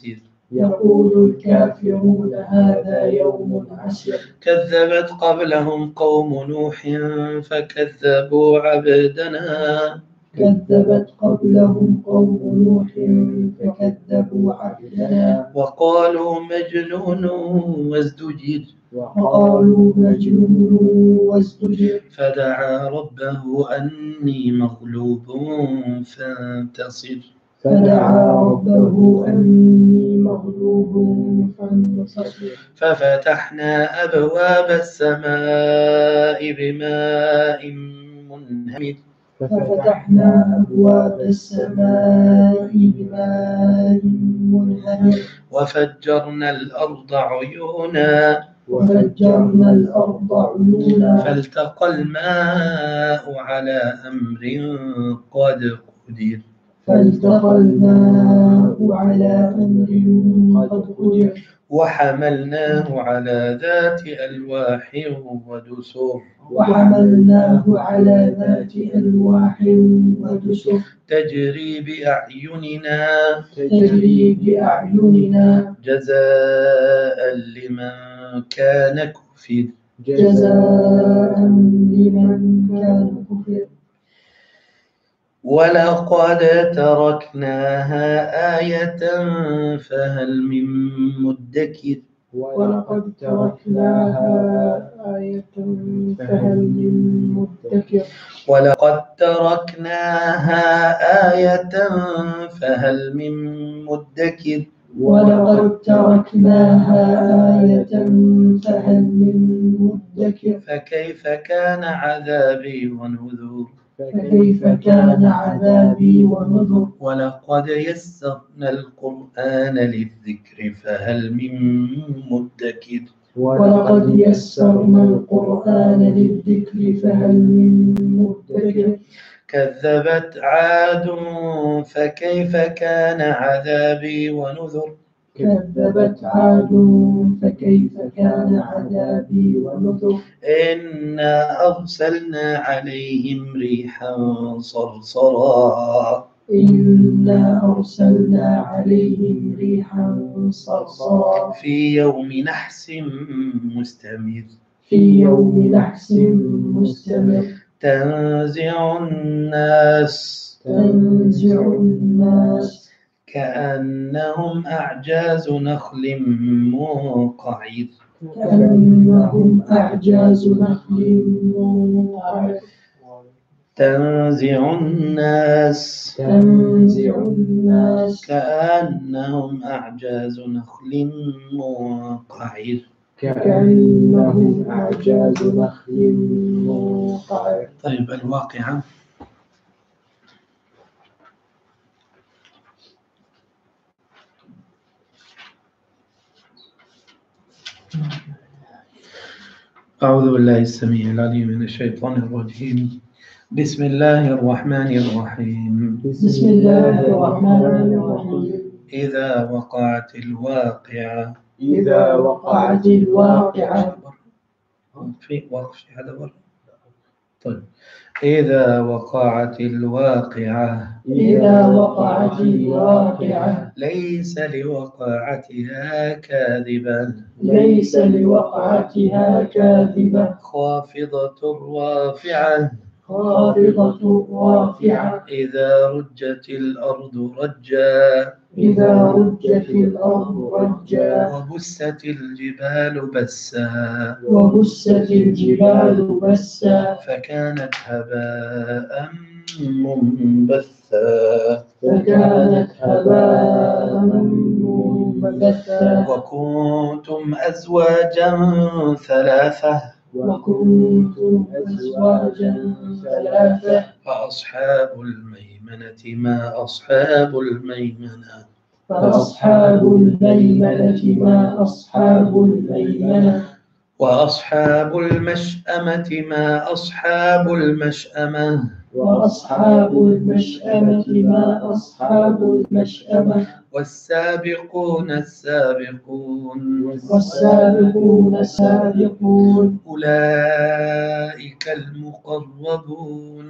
يقول الكافرون هذا يوم عسر. كذبت قبلهم قوم نوح فكذبوا عبدنا كذبت قبلهم قوم نوح فكذبوا عبدنا وقالوا مجنون وازدجر وقالوا مجنون وازدجر. فدعا ربه أني مغلوب فانتصر فدعا ربه أني مغلوب فانتصر. ففتحنا أبواب السماء بماء منهمر ففتحنا أبواب السماء بماء منهمر وفجرنا الأرض عيونا وفجرنا الأرض عيونا فالتقى الماء على أمر قد قدر فالتقى الماء على أمر قد قدر. وحملناه على ذات ألواح ودسر وحملناه على ذات ألواح ودسر تجري بأعيننا تجري بأعيننا جزاء لمن كان كفر جزاء لمن كان كفر. ولقد تركناها آية فهل من مدكر ولقد تركناها آية فهل من مدكر. ولقد تركناها آية فهل من مدكر ولقد تركناها آية فهل من مدكر. فكيف كان عذابي ونذر فكيف كان عذابي ونذر. ولقد يسرنا القرآن للذكر فهل من مدكر ولقد يسرنا القرآن للذكر فهل من مدكر. كذبت عاد فكيف كان عذابي ونذر كذبت عاد فكيف كان عذابي ونذر. إنا أرسلنا عليهم ريحا صرصرا إنا أرسلنا عليهم ريحا صرصرا في يوم نحس مستمر في يوم نحس مستمر تنزع الناس تنزع الناس كأنهم أعجاز نخل منقعر كأنهم أعجاز نخل منقعر. تنزع الناس تنزع الناس كأنهم أعجاز نخل منقعر كأنهم أعجاز نخل منقعر. طيب الواقعة أعوذ بالله السميع العليم من الشيطان الرجيم بسم الله الرحمن الرحيم بسم الله الرحمن الرحيم. إذا وقعت الواقعة إذا وقعت الواقعة. في وقف هذا برضه. طيب إذا وقعت الواقعة إذا وقعت الواقعة ليس لوقعتها كاذبة ليس لوقعتها كاذبة خافضة رافعة خافضة رافعة. إذا رجت الأرض رجا إذا رجت الأرض رجا وبست الجبال بسا وبست الجبال بسا فكانت هباء منبثا فكانت هباء منبثا. وكنتم أزواجا ثلاثة وكنتم أزواجا ثلاثة فأصحاب الميمنة ما أصحاب الميمنة فأصحاب الميمنة ما أصحاب الميمنة. وأصحاب المشأمة ما أصحاب المشأمة وأصحاب المشأمة ما أصحاب المشأمة والسابقون السابقون والسابقون السابقون أولئك المقربون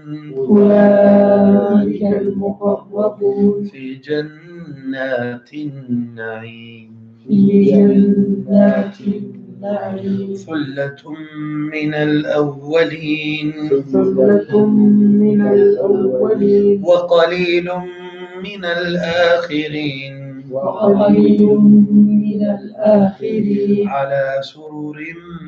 أولئك المقربون في جنات النعيم في جنات النعيم ثلة من الأولين ثلة من الأولين وقليل من الآخرين وقليل من الآخرين على سرر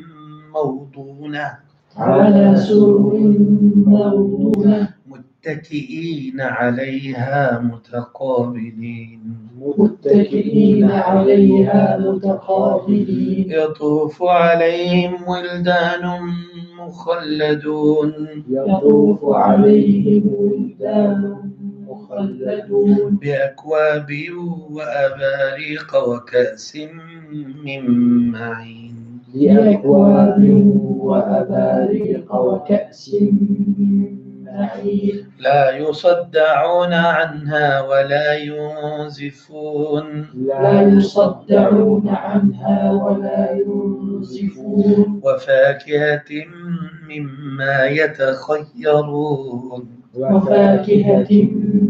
موضونة على سرر موضونة متكئين عليها متقابلين متكئين عليها متقابلين يطوف عليهم ولدان مخلدون يطوف عليهم ولدان مخلدون بأكواب وأباريق وكأس من معين بأكواب وأباريق وكأس من معين لا يصدعون عنها ولا ينزفون لا يصدعون عنها ولا ينزفون وفاكهة مما يتخيرون وفاكهة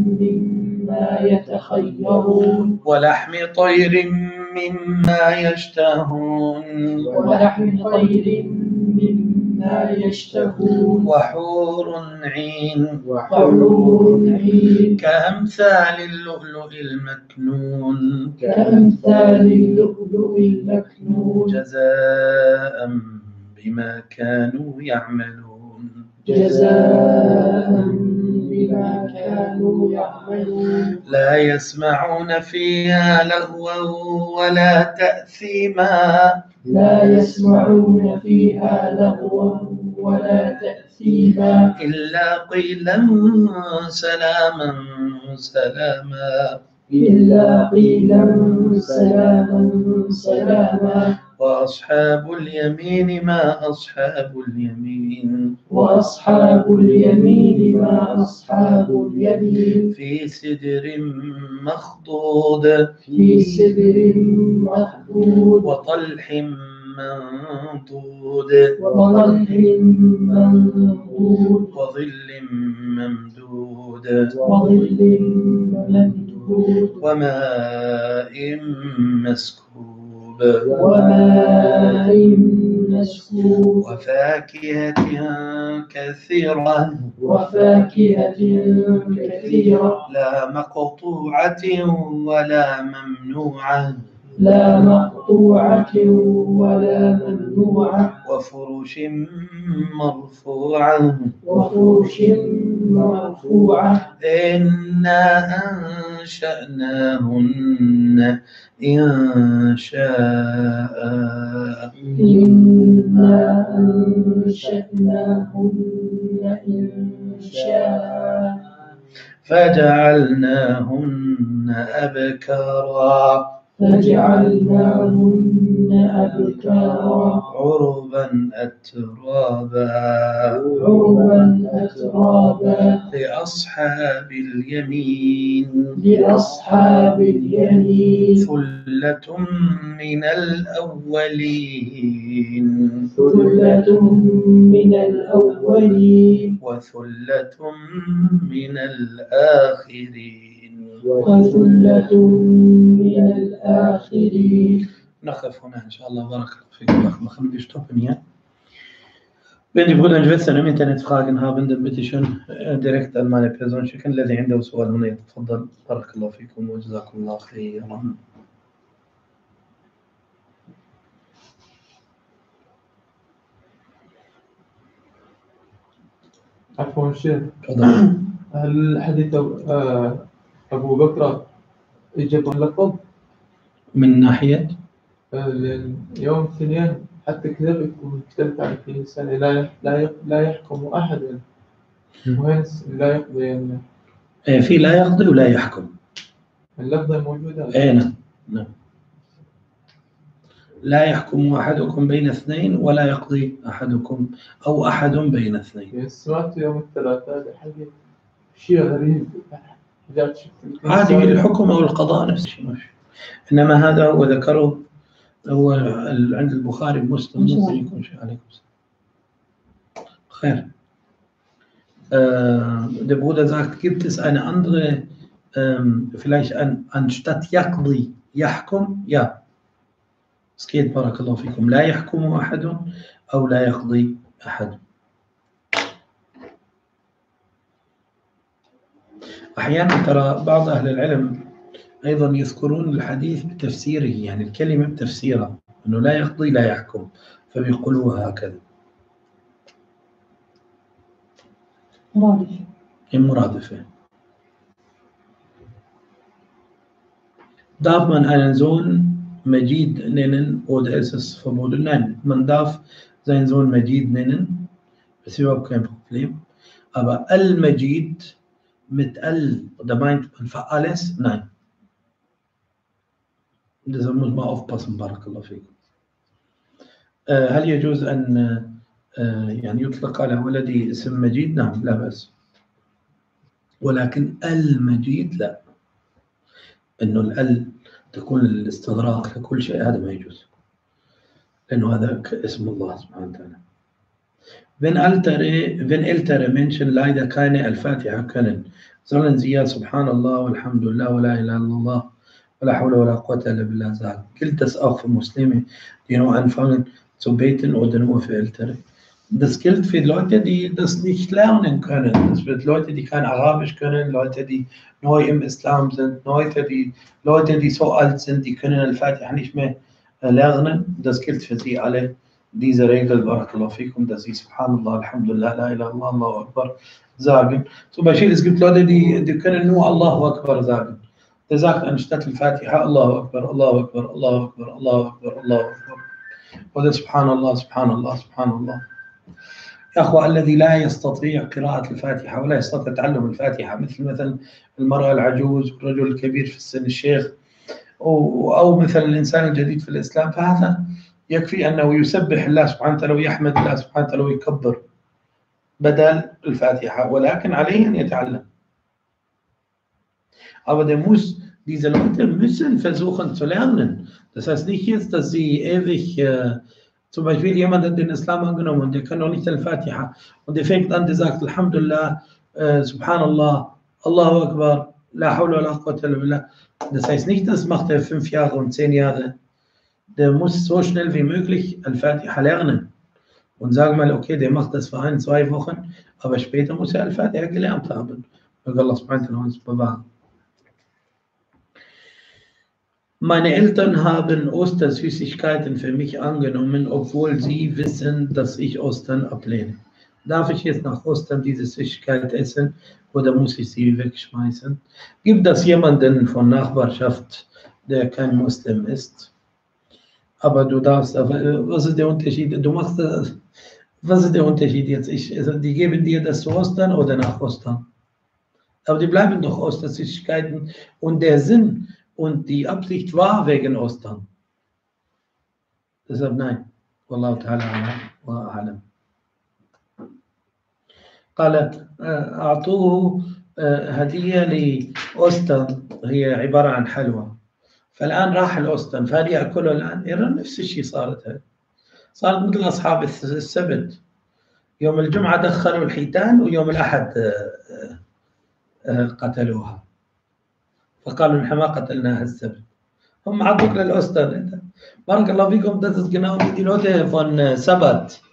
مما يتخيرون ولحم طير مما يشتهون ولحم طير مما يشتهون وحور عين وحور عين كأمثال اللؤلؤ المكنون كأمثال اللؤلؤ المكنون جزاء بما كانوا يعملون جزاء بما كانوا يعملون لا يسمعون فيها لغوا ولا تأثيما لا يسمعون فيها لغوا ولا تأثيما إلا قيلا سلاما سلاما إلا قيلا سلاما سلاما وأصحاب اليمين ما أصحاب اليمين وأصحاب اليمين ما أصحاب اليمين في سدر مخضود في سدر مخضود وطلح منضود وطلح منضود وظل ممدود وظل ممدود وماء مسكوب وماء مسكوب وفاكهة كثيرة وفاكهة كثيرة لا مقطوعة ولا ممنوعة لا مقطوعة ولا ممنوعة وفرش مرفوعة وفرش مرفوعة إنا أنشأناهن إنشاء إنا أنشأناهن إنشاء فجعلناهن أبكارا فجعلناهن أبكارا عربا أترابا عربا أترابا لأصحاب اليمين لأصحاب اليمين ثلة من الأولين ثلة من الأولين وثلة من الآخرين وثلة من الآخرين. نقف هنا إن شاء الله. بارك الله فيكم. أخ Machen wir stoppen hier. Wenn die Brüder und Schwestern im Internet Fragen haben, dann bitte schön direkt an meine Person schicken. الذي عنده سؤال هنا يتفضل. بارك الله فيكم وجزاكم الله خيرا. عفوا شيخ، تفضل. هل حديث أبو بكر يجب اللقب من ناحية يوم الاثنين حتى كذا يكون مختلف عن في سنة لا لا لا يحكم أحد وين لا يقضي يعني. في لا يقضي ولا يحكم. اللفظة موجودة. إيه نعم نعم. لا يحكم أحدكم بين اثنين ولا يقضي أحدكم أو أحد بين اثنين. يعني سمعت يوم الثلاثاء هذا حاجة شيء غريب. رجعت شفت الاثنين عادي الساعة. الحكم أو القضاء نفس الشيء ماشي. إنما هذا هو ذكره هو عند البخاري ومسلم ممكن يكون شيء عليكم خير. Äh, der Bruder sagt, gibt es eine andere, ähm, vielleicht an, anstatt Yaqdi, Yahkum? Ja. Es geht, Barakallahu fikum, لا يحكم أحد أو لا يقضي أحد. أحيانا ترى بعض أهل العلم أيضا يذكرون الحديث بتفسيره، يعني الكلمة بتفسيرها، أنه لا يقضي لا يحكم، فبيقولوها هكذا مرادفة. مرادفة. Darf man einen Sohn Majid nennen oder ist es verboten? Nein, man darf seinen Sohn Majid nennen, ist überhaupt kein Problem. Aber Al-Majid mit Al, da meint man für alles? Nein. Deshalb muss man aufpassen, Barakallahu fikum. هل يجوز أن يعني يطلق على ولدي اسم مجيد؟ نعم لا بأس، ولكن المجيد لا، إنه الأل تكون الاستغراق لكل شيء، هذا ما يجوز، لأنه هذا اسم الله سبحانه وتعالى. Wenn ältere, wenn ältere Menschen leider keine Al-Fatiha können, sollen sie ja Subhanallah, Alhamdulillah, wa la ilaha illallah, wa la hawla wa la quwwata illa billah sagen. Gilt das auch für Muslime, die nur anfangen zu beten oder nur für Ältere? Das gilt für Leute, die das nicht lernen können. Das wird Leute, die kein Arabisch können, Leute, die neu im Islam sind, Leute, die, Leute, die so alt sind, die können Al-Fatiha nicht mehr lernen. Das gilt für sie alle. Diese Regel, Barakallahu fikum, dass sie Subhanallah, Alhamdulillah, La ilaha illallah, Allahu Akbar sagen. Zum Beispiel, es gibt Leute, die, die können nur Allahu Akbar sagen. Der sagt anstatt Al-Fatiha Allahu Akbar, Allahu Akbar, Allahu Akbar, Allahu Akbar, Allahu Akbar. Oder Subhanallah, Subhanallah, Subhanallah. يا أخوة الذي لا يستطيع قراءة الفاتحة ولا يستطيع تعلم الفاتحة، مثل مثلا المرأة العجوز والرجل الكبير في السن الشيخ، أو مثلا الإنسان الجديد في الإسلام، فهذا يكفي أنه يسبح الله سبحانه وتعالى ويحمد الله سبحانه وتعالى ويكبر بدل الفاتحة، ولكن عليه أن يتعلم. Aber der muss, diese Leute müssen versuchen zu lernen. Das heißt nicht jetzt, dass sie ewig, äh, zum Beispiel jemand hat den Islam angenommen und der kann noch nicht Al-Fatiha und der fängt an, der sagt Alhamdulillah, äh, Subhanallah, Allahu Akbar, La hawla wa la quwwata illa billah. Das heißt nicht, das macht er fünf Jahre und zehn Jahre. Der muss so schnell wie möglich Al-Fatiha lernen. Und sagen mal, okay, der macht das für ein, zwei Wochen, aber später muss er Al-Fatiha gelernt haben. Möge Allah subhanahu wa ta'ala uns bewahren. Meine Eltern haben Ostersüßigkeiten für mich angenommen, obwohl sie wissen, dass ich Ostern ablehne. Darf ich jetzt nach Ostern diese Süßigkeit essen oder muss ich sie wegschmeißen? Gibt es jemanden von Nachbarschaft, der kein Muslim ist? Aber du darfst, was ist der Unterschied? Du machst, was ist der Unterschied jetzt? Ich, also die geben dir das zu Ostern oder nach Ostern? Aber die bleiben doch Ostersüßigkeiten und der Sinn und die Absicht war wegen Ostern. Deshalb nein. Wallahu ta'ala wa a'lam. قال أعطوه هدية لأوستن، هي عبارة عن حلوى، فالآن راح الأوستن فهل يأكله الآن؟ يرى نفس الشيء صارت هذه، صارت مثل أصحاب السبت، يوم الجمعة دخلوا الحيتان ويوم الأحد قتلوها، فقالوا نحن ما قتلناها السبت. هم عطوك للأوستن. بارك الله فيكم, das ist genau wie die Leute von Sabbat.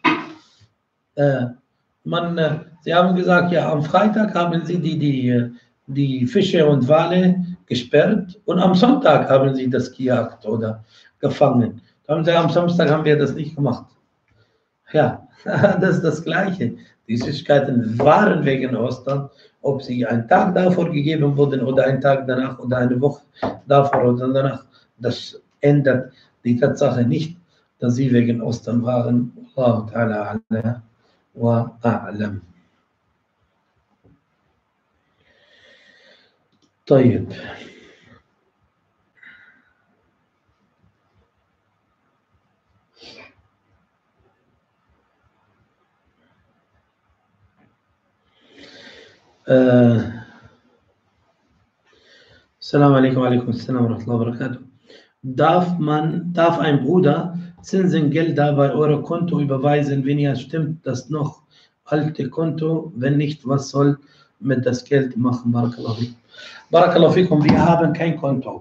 Man, sie haben gesagt, ja, am Freitag haben sie die, die, die Fische und Wale gesperrt und am Sonntag haben sie das gejagt oder gefangen. Da haben sie, am Samstag haben wir das nicht gemacht. Ja, das ist das Gleiche. Die Süßigkeiten waren wegen Ostern, ob sie einen Tag davor gegeben wurden oder einen Tag danach oder eine Woche davor oder danach, das ändert die Tatsache nicht, dass sie wegen Ostern waren. Allahu ta'ala a'la wa a'lam. طيب. Äh, Assalamu alaikum, alaikum assalam wa rahmatullahi wa barakatuh. Darf man, darf ein Bruder Zinsengelder bei eurem Konto überweisen? Wenn ja, stimmt das noch alte Konto? Wenn nicht, was soll mit das Geld machen? Barakallahu fikum. Barakallahu fikum, wir haben kein Konto.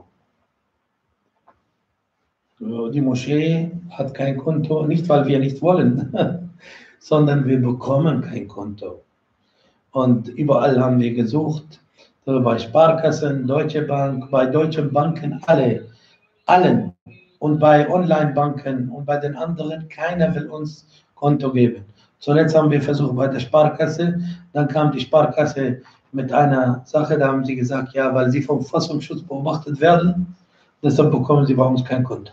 Die Moschee hat kein Konto, nicht weil wir nicht wollen, sondern wir bekommen kein Konto. Und überall haben wir gesucht, bei Sparkassen, Deutsche Bank, bei deutschen Banken, alle, allen. Und bei Online-Banken und bei den anderen, keiner will uns Konto geben. Zuletzt haben wir versucht bei der Sparkasse, dann kam die Sparkasse mit einer Sache, da haben sie gesagt, ja, weil sie vom Verfassungsschutz beobachtet werden, deshalb bekommen sie bei uns kein Konto.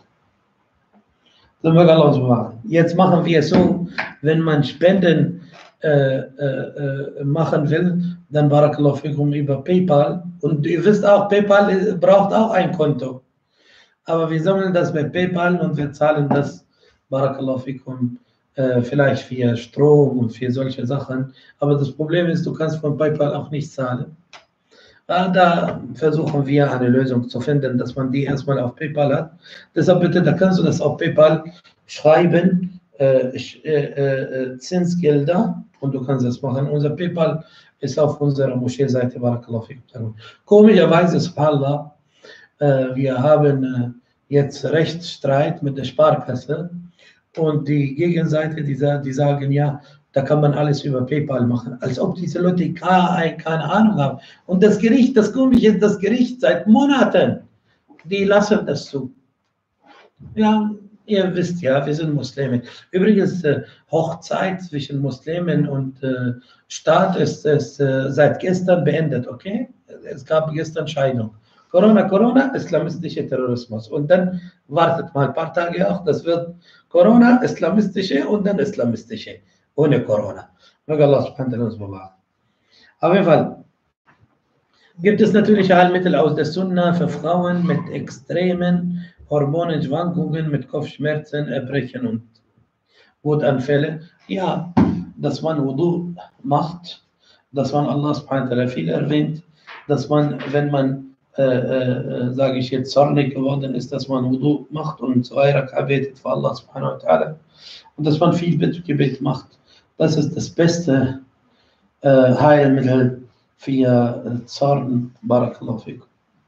Jetzt machen wir es so, wenn man Spenden äh, äh, machen will, dann Barakallahu fikum über PayPal. Und ihr wisst auch, PayPal braucht auch ein Konto. Aber wir sammeln das bei PayPal und wir zahlen das, Barakallahu fikum, äh, vielleicht für Strom und für solche Sachen. Aber das Problem ist, du kannst von PayPal auch nicht zahlen. Da versuchen wir eine Lösung zu finden, dass man die erstmal auf PayPal hat. Deshalb bitte, da kannst du das auf PayPal schreiben, äh, äh, Zinsgelder, und du kannst das machen. Unser PayPal ist auf unserer Moschee-Seite, Barakallahu fikum. Komischerweise, subhanallah, äh, wir haben äh, jetzt Rechtsstreit mit der Sparkasse und die Gegenseite, die, die sagen, ja, da kann man alles über PayPal machen, als ob diese Leute keine, keine Ahnung haben. Und das Gericht, das Komische ist, das Gericht seit Monaten, die lassen das zu. Ja, ihr wisst ja, wir sind Muslime. Übrigens, äh, Hochzeit zwischen Muslimen und äh, Staat ist, ist äh, seit gestern beendet, okay? Es gab gestern Scheidung. Corona, Corona, islamistischer Terrorismus. Und dann wartet mal ein paar Tage auch, das wird Corona, islamistische und dann islamistische. Ohne Corona. Möge Allah subhanahu wa ta'ala uns bewahren. Auf jeden Fall gibt es natürlich Heilmittel aus der Sunna für Frauen mit extremen Hormonschwankungen, mit Kopfschmerzen, Erbrechen und Wutanfälle. Ja, dass man Wudu macht, dass man Allah subhanahu wa ta'ala viel erwähnt, dass man, wenn man, äh, äh, sage ich jetzt, zornig geworden ist, dass man Wudu macht und zwei Raka betet für Allah subhanahu wa ta'ala und dass man viel Gebet macht. Das ist das beste äh, Heilmittel für äh, Zorn, Barakallahu fikum.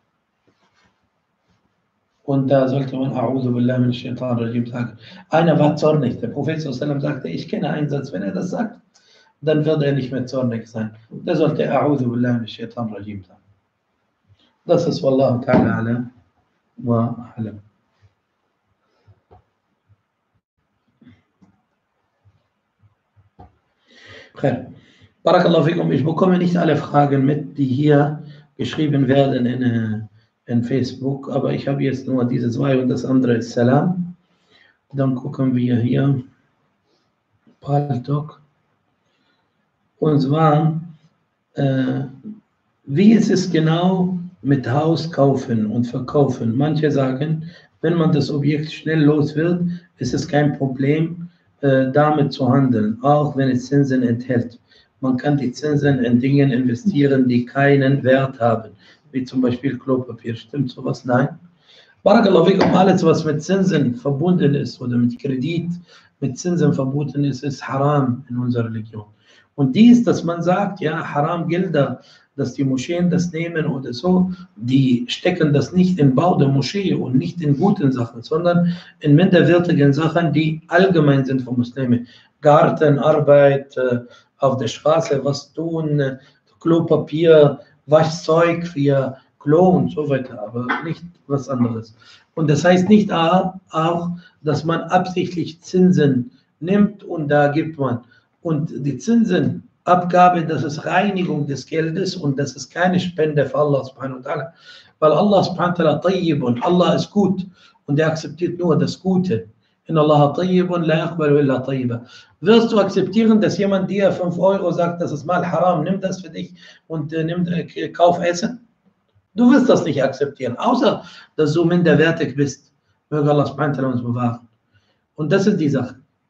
Und da sollte man A'udhu billahi min shaitan rajim sagen. Einer war zornig. Der Prophet sallam sagte, ich kenne einen Satz, wenn er das sagt, dann wird er nicht mehr zornig sein. Der sollte A'udhu billahi min shaitan rajim sagen. Das ist Wallahu ta'ala alam wa alam. Barakallahu fikum. Ich bekomme nicht alle Fragen mit, die hier geschrieben werden in, in Facebook, aber ich habe jetzt nur diese zwei und das andere ist Salam. Dann gucken wir hier Paltalk. Und zwar, äh, wie ist es genau mit Haus kaufen und verkaufen? Manche sagen, wenn man das Objekt schnell los wird, ist es kein Problem, damit zu handeln, auch wenn es Zinsen enthält. Man kann die Zinsen in Dingen investieren, die keinen Wert haben, wie zum Beispiel Klopapier. Stimmt sowas? Nein. Barakallahu fikum, alles, was mit Zinsen verbunden ist oder mit Kredit mit Zinsen verbunden ist, ist Haram in unserer Religion. Und dies, dass man sagt, ja, Haram-Gelder, dass die Moscheen das nehmen oder so, die stecken das nicht in Bau der Moschee und nicht in guten Sachen, sondern in minderwertigen Sachen, die allgemein sind für Muslime. Garten, Arbeit, äh, auf der Straße was tun, äh, Klopapier, Waschzeug für Klo und so weiter, aber nicht was anderes. Und das heißt nicht auch, dass man absichtlich Zinsen nimmt und da gibt man. Und die Zinsenabgabe, das ist Reinigung des Geldes und das ist keine Spende für Allah subhanahu wa ta'ala. Weil Allah subhanahu wa ta'ala tayyib und Allah ist gut und er akzeptiert nur das Gute. In Allah tayyibun la yaqbalu illa tayyiba. Wirst du akzeptieren, dass jemand dir fünf Euro sagt, das ist mal haram, nimm das für dich und äh, nimm, äh, kauf Essen? Du wirst das nicht akzeptieren, außer dass du minderwertig bist. Möge Allah subhanahu wa ta'ala uns bewahren. Und das ist die Sache.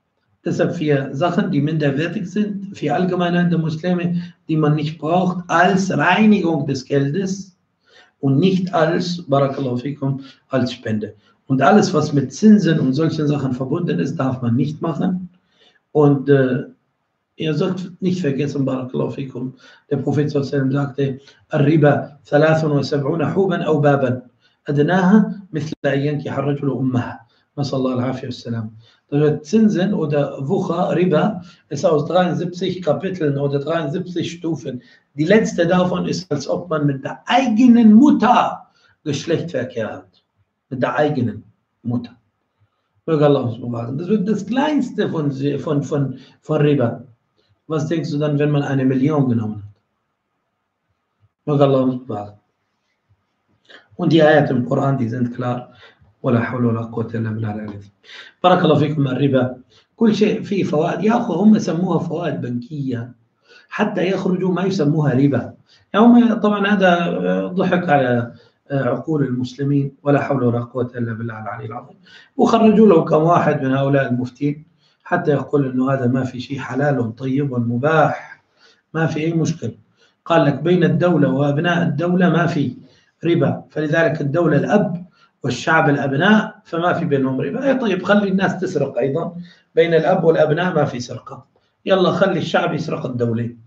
Deshalb für Sachen, die minderwertig sind, für Allgemeinheit der Muslime, die man nicht braucht, als Reinigung des Geldes und nicht als, Barakallahu fikum, als Spende. Und alles, was mit Zinsen und solchen Sachen verbunden ist, darf man nicht machen. Und äh, ihr sollt nicht vergessen, Barakallahu fikum, der Prophet sallallahu alaihi wasallam sagte, Al-Riba ثلاث حوبا أو بابا أدناها مثل أن ينكح الرجل أمها. نسأل الله العافية والسلام. Zinsen oder Wucher, Riba, ist aus dreiundsiebzig Kapiteln oder dreiundsiebzig Stufen. Die letzte davon ist, als ob man mit der eigenen Mutter Geschlechtsverkehr hat. Mit der eigenen Mutter. Das wird das kleinste von, von, von, von Riba. Was denkst du dann, wenn man eine Million genommen hat? Und die Ayat im Koran, die sind klar. ولا حول ولا قوة إلا بالله العلي. بارك الله فيكم. الربا كل شيء فيه فوائد، يا أخو هم سموها فوائد بنكية حتى يخرجوا ما يسموها ربا. يعني هم طبعا هذا ضحك على عقول المسلمين، ولا حول ولا قوة إلا بالله العلي العظيم. وخرجوا له كم واحد من هؤلاء المفتين حتى يقول إنه هذا ما في شيء حلال طيب مباح، ما في أي مشكل. قال لك بين الدولة وأبناء الدولة ما في ربا، فلذلك الدولة الأب والشعب الأبناء فما في بينهم ربا. أي طيب خلي الناس تسرق أيضا، بين الأب والأبناء ما في سرقة، يلا خلي الشعب يسرق الدولة.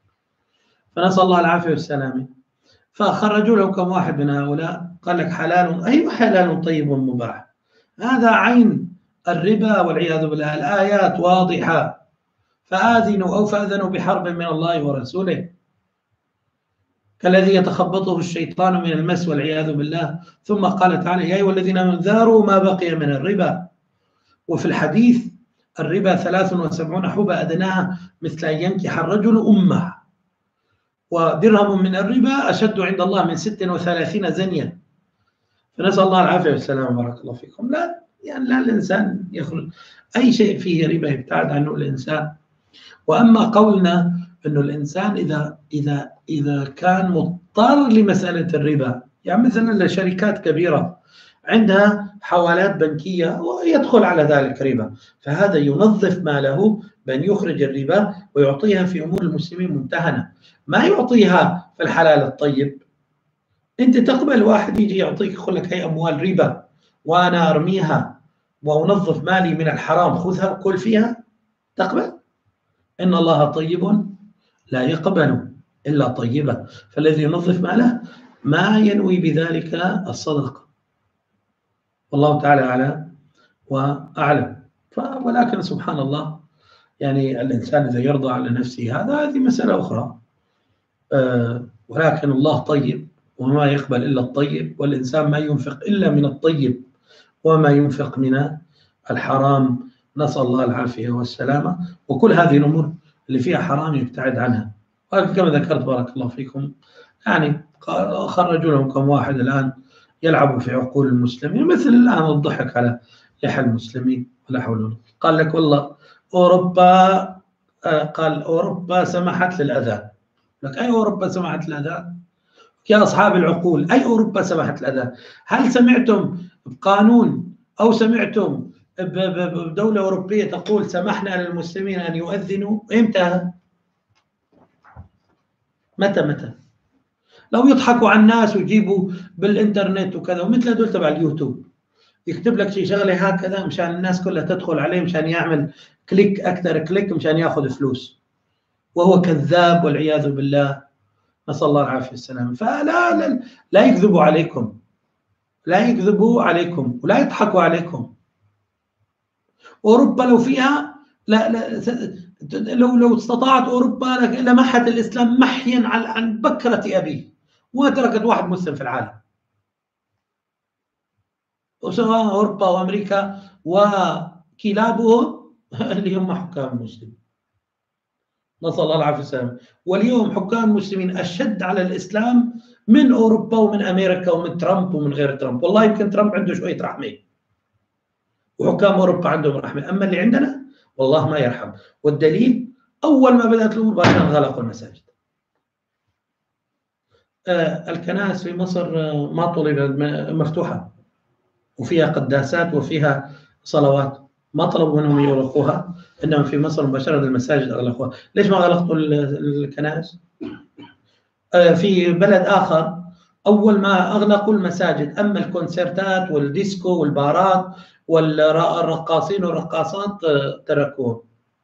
فنسأل الله العافية والسلامة. فخرجوا له كم واحد من هؤلاء قال لك حلال، أي حلال طيب مباح، هذا عين الربا والعياذ بالله. الآيات واضحة، فآذنوا أو فأذنوا بحرب من الله ورسوله، كالذي يتخبطه الشيطان من المس والعياذ بالله. ثم قال تعالى يا أيها الذين آمنوا ذروا ما بقي من الربا. وفي الحديث الربا ثلاث وسبعون حوبة أدناها مثل أن ينكح الرجل أمه، ودرهم من الربا أشد عند الله من ست وثلاثين زنية. فنسأل الله العافية والسلام. بارك الله فيكم. لا يعني لا الإنسان يخرج أي شيء فيه ربا يبتعد عنه الإنسان. وأما قولنا أنه الإنسان إذا إذا إذا كان مضطر لمسألة الربا، يعني مثلا شركات كبيرة عندها حوالات بنكية ويدخل على ذلك ربا، فهذا ينظف ماله بأن يخرج الربا ويعطيها في أمور المسلمين ممتهنة، ما يعطيها في الحلال الطيب. أنت تقبل واحد يجي يعطيك يقول لك هي أموال ربا وأنا أرميها وأنظف مالي من الحرام، خذها وكل فيها؟ تقبل؟ إن الله طيب لا يقبل إلا طيبة. فالذي ينظف ماله ما ينوي بذلك الصدقة. والله تعالى أعلى وأعلم. ولكن سبحان الله، يعني الإنسان إذا يرضى على نفسه هذا هذه مسألة أخرى. أه ولكن الله طيب وما يقبل إلا الطيب، والإنسان ما ينفق إلا من الطيب وما ينفق من الحرام. نسأل الله العافية والسلامة. وكل هذه الأمور اللي فيها حرام يبتعد عنها. وكما ذكرت بارك الله فيكم، يعني خرجوا لهم كم واحد الآن يلعبوا في عقول المسلمين، مثل الآن الضحك على لحى المسلمين. ولا حول ولا قوة. قال لك والله أوروبا، قال أوروبا سمحت للأذان. لك أي أوروبا سمحت للأذان؟ يا أصحاب العقول، أي أوروبا سمحت للأذان؟ هل سمعتم بقانون أو سمعتم بدولة أوروبية تقول سمحنا للمسلمين أن يؤذنوا؟ إمتى؟ متى متى؟ لو يضحكوا على الناس ويجيبوا بالإنترنت وكذا، ومثل هذول تبع اليوتيوب يكتب لك شيء شغله هكذا مشان الناس كلها تدخل عليه، مشان يعمل كليك أكثر كليك، مشان ياخذ فلوس، وهو كذاب والعياذ بالله. نسأل الله العافية والسلامة. فلا لا, لا يكذبوا عليكم، لا يكذبوا عليكم ولا يضحكوا عليكم. أوروبا لو فيها لا لا لو لو استطاعت أوروبا لمحت الإسلام محيا عن بكرة أبيه، وما تركت واحد مسلم في العالم. وسواء أوروبا وأمريكا وكلابهم اللي هم حكام المسلمين. نسأل الله العافية والسلامة. واليوم حكام المسلمين أشد على الإسلام من أوروبا ومن أمريكا ومن ترامب ومن غير ترامب. والله يمكن ترامب عنده شوية رحمة وحكام أوروبا عندهم رحمة، أما اللي عندنا والله ما يرحم. والدليل أول ما بدأت الأمور بعدين غلقوا المساجد. آه الكنائس في مصر ما طلبت مفتوحة، وفيها قداسات وفيها صلوات، ما طلبوا منهم يغلقوها، إنما في مصر مباشرة المساجد أغلقوها. ليش ما غلقوا الكنائس؟ في بلد آخر أول ما أغلقوا المساجد، أما الكونسرتات والديسكو والبارات والرقاصين والرقاصات تركوهم.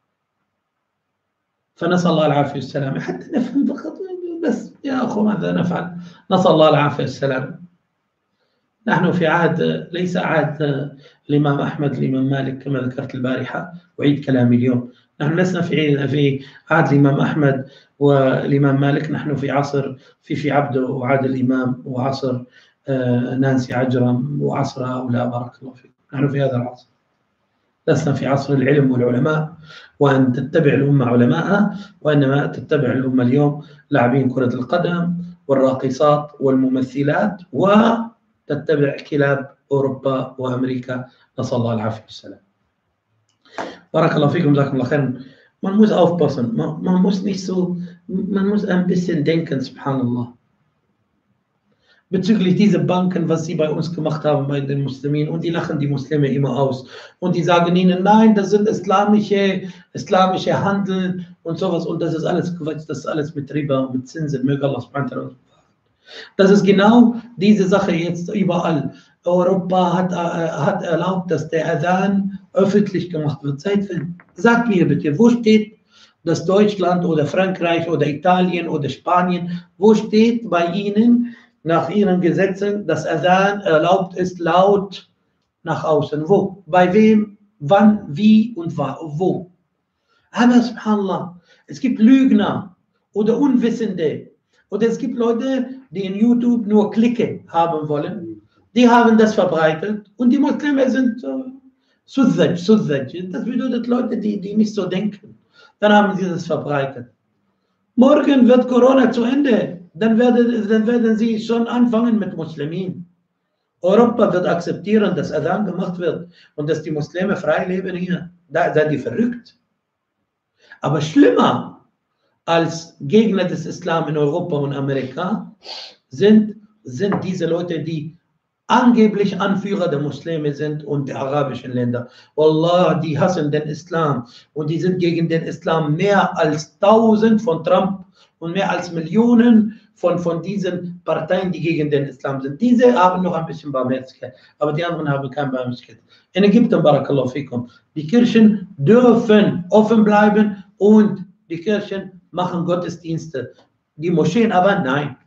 فنسأل الله العافية والسلامة. حتى نفهم فقط بس يا أخو ماذا نفعل؟ نسأل الله العافية والسلامة. نحن في عهد ليس عهد الإمام أحمد الإمام مالك كما ذكرت البارحة، وعيد كلامي اليوم. نحن لسنا في في عهد الإمام أحمد والإمام مالك، نحن في عصر في في عبده وعهد الإمام وعصر نانسي عجرم وعصر هؤلاء بارك الله فيكم. نحن في هذا العصر، لسنا في عصر العلم والعلماء وأن تتبع الأمة علماءها، وإنما تتبع الأمة اليوم لاعبين كرة القدم والراقصات والممثلات، وتتبع كلاب أوروبا وأمريكا. نسأل الله العافية والسلام. بارك الله فيكم، جزاكم الله خيرا. Man muss aufpassen, man, man muss nicht so, man muss ein bisschen denken, subhanallah. Bezüglich dieser Banken, was sie bei uns gemacht haben, bei den Muslimen, und die lachen die Muslime immer aus. Und die sagen ihnen, nein, das sind islamische, islamische Handel und sowas. Und das ist alles Quatsch, das ist alles mit Riba und mit Zinsen. Möge Allah subhanahu wa ta'ala. Das ist genau diese Sache jetzt überall. Europa hat, äh, hat erlaubt, dass der Adhan öffentlich gemacht wird. Seit wann? Sagt mir bitte, wo steht, dass Deutschland oder Frankreich oder Italien oder Spanien, wo steht bei Ihnen nach Ihren Gesetzen, dass Adhan erlaubt ist, laut nach außen? Wo? Bei wem? Wann? Wie und wo? Aber subhanallah, es gibt Lügner oder Unwissende. Oder es gibt Leute, die in YouTube nur Klicke haben wollen. Die haben das verbreitet. Und die Muslime sind uh, Suzzaj, Suzzaj. Das bedeutet Leute, die, die nicht so denken. Dann haben sie das verbreitet. Morgen wird Corona zu Ende. Dann werden, dann werden sie schon anfangen mit Muslimen. Europa wird akzeptieren, dass Adhan gemacht wird und dass die Muslime frei leben hier. Da seid ihr verrückt. Aber schlimmer als Gegner des Islam in Europa und Amerika sind, sind diese Leute, die angeblich Anführer der Muslime sind und der arabischen Länder. Wallah, die hassen den Islam und die sind gegen den Islam. Mehr als tausend von Trump und mehr als Millionen von, von diesen Parteien, die gegen den Islam sind. Diese haben noch ein bisschen Barmherzigkeit, aber die anderen haben keine Barmherzigkeit. In Ägypten, barakallahu fikum, die Kirchen dürfen offen bleiben und die Kirchen machen Gottesdienste. Die Moscheen aber nein.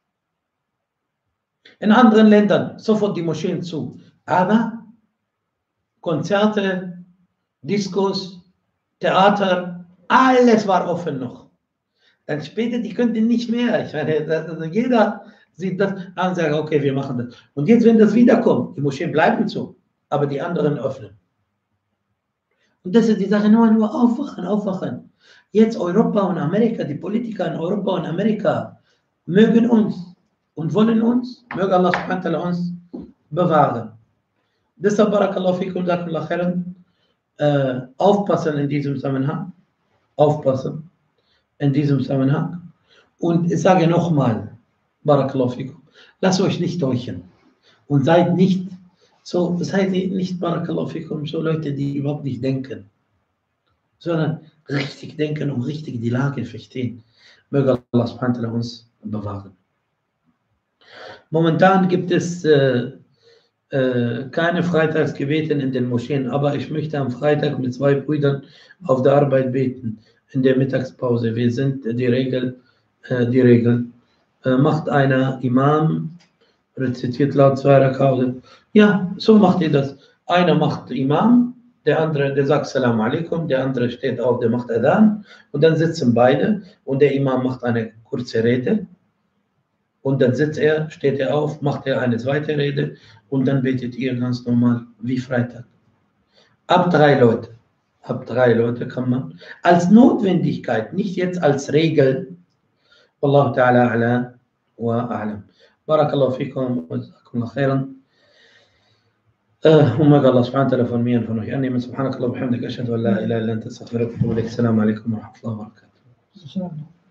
In anderen Ländern sofort die Moscheen zu. Aber Konzerte, Diskos, Theater, alles war offen noch. Dann später, die könnten nicht mehr. Ich meine, also jeder sieht das und sagt, okay, wir machen das. Und jetzt, wenn das wiederkommt, die Moscheen bleiben zu, aber die anderen öffnen. Und das ist die Sache, nur, nur aufwachen, aufwachen. Jetzt Europa und Amerika, die Politiker in Europa und Amerika mögen uns und wollen uns, möge Allah subhanahu wa ta'ala uns bewahren. Deshalb, barakallahu fikum, jazakallahu khairan, äh, aufpassen in diesem Zusammenhang, aufpassen in diesem Zusammenhang. Und ich sage nochmal, barakallahu fikum, lasst euch nicht täuschen und seid nicht so, seid nicht, barakallahu fikum, so Leute, die überhaupt nicht denken, sondern richtig denken und richtig die Lage verstehen. Möge Allah subhanahu wa ta'ala uns bewahren. Momentan gibt es äh, äh, keine Freitagsgebeten in den Moscheen, aber ich möchte am Freitag mit zwei Brüdern auf der Arbeit beten, in der Mittagspause. Wir sind die Regel, äh, die Regel. Äh, macht einer Imam, rezitiert laut zwei Rakaten. Ja, so macht ihr das. Einer macht Imam, der andere, der sagt Salam alaikum, der andere steht auf, der macht Adhan und dann sitzen beide und der Imam macht eine kurze Rede. Und dann sitzt er, steht er auf, macht er eine zweite Rede und dann betet ihr ganz normal wie Freitag. Ab drei Leute. Ab drei Leute kann man. Als Notwendigkeit, nicht jetzt als Regel. Wallahu ta'ala ala wa a'lam. Barakallahu fikum wa jazakumullahu khairan. Und möge Allah subhanahu wa ta'ala von mir und von euch annehmen. Subhanakallah wa bihamdika ashhadu an la ilaha illa anta astaghfiruka wa atubu ilaik. Assalamu alaikum wa rahmatullahi wa barakatuh.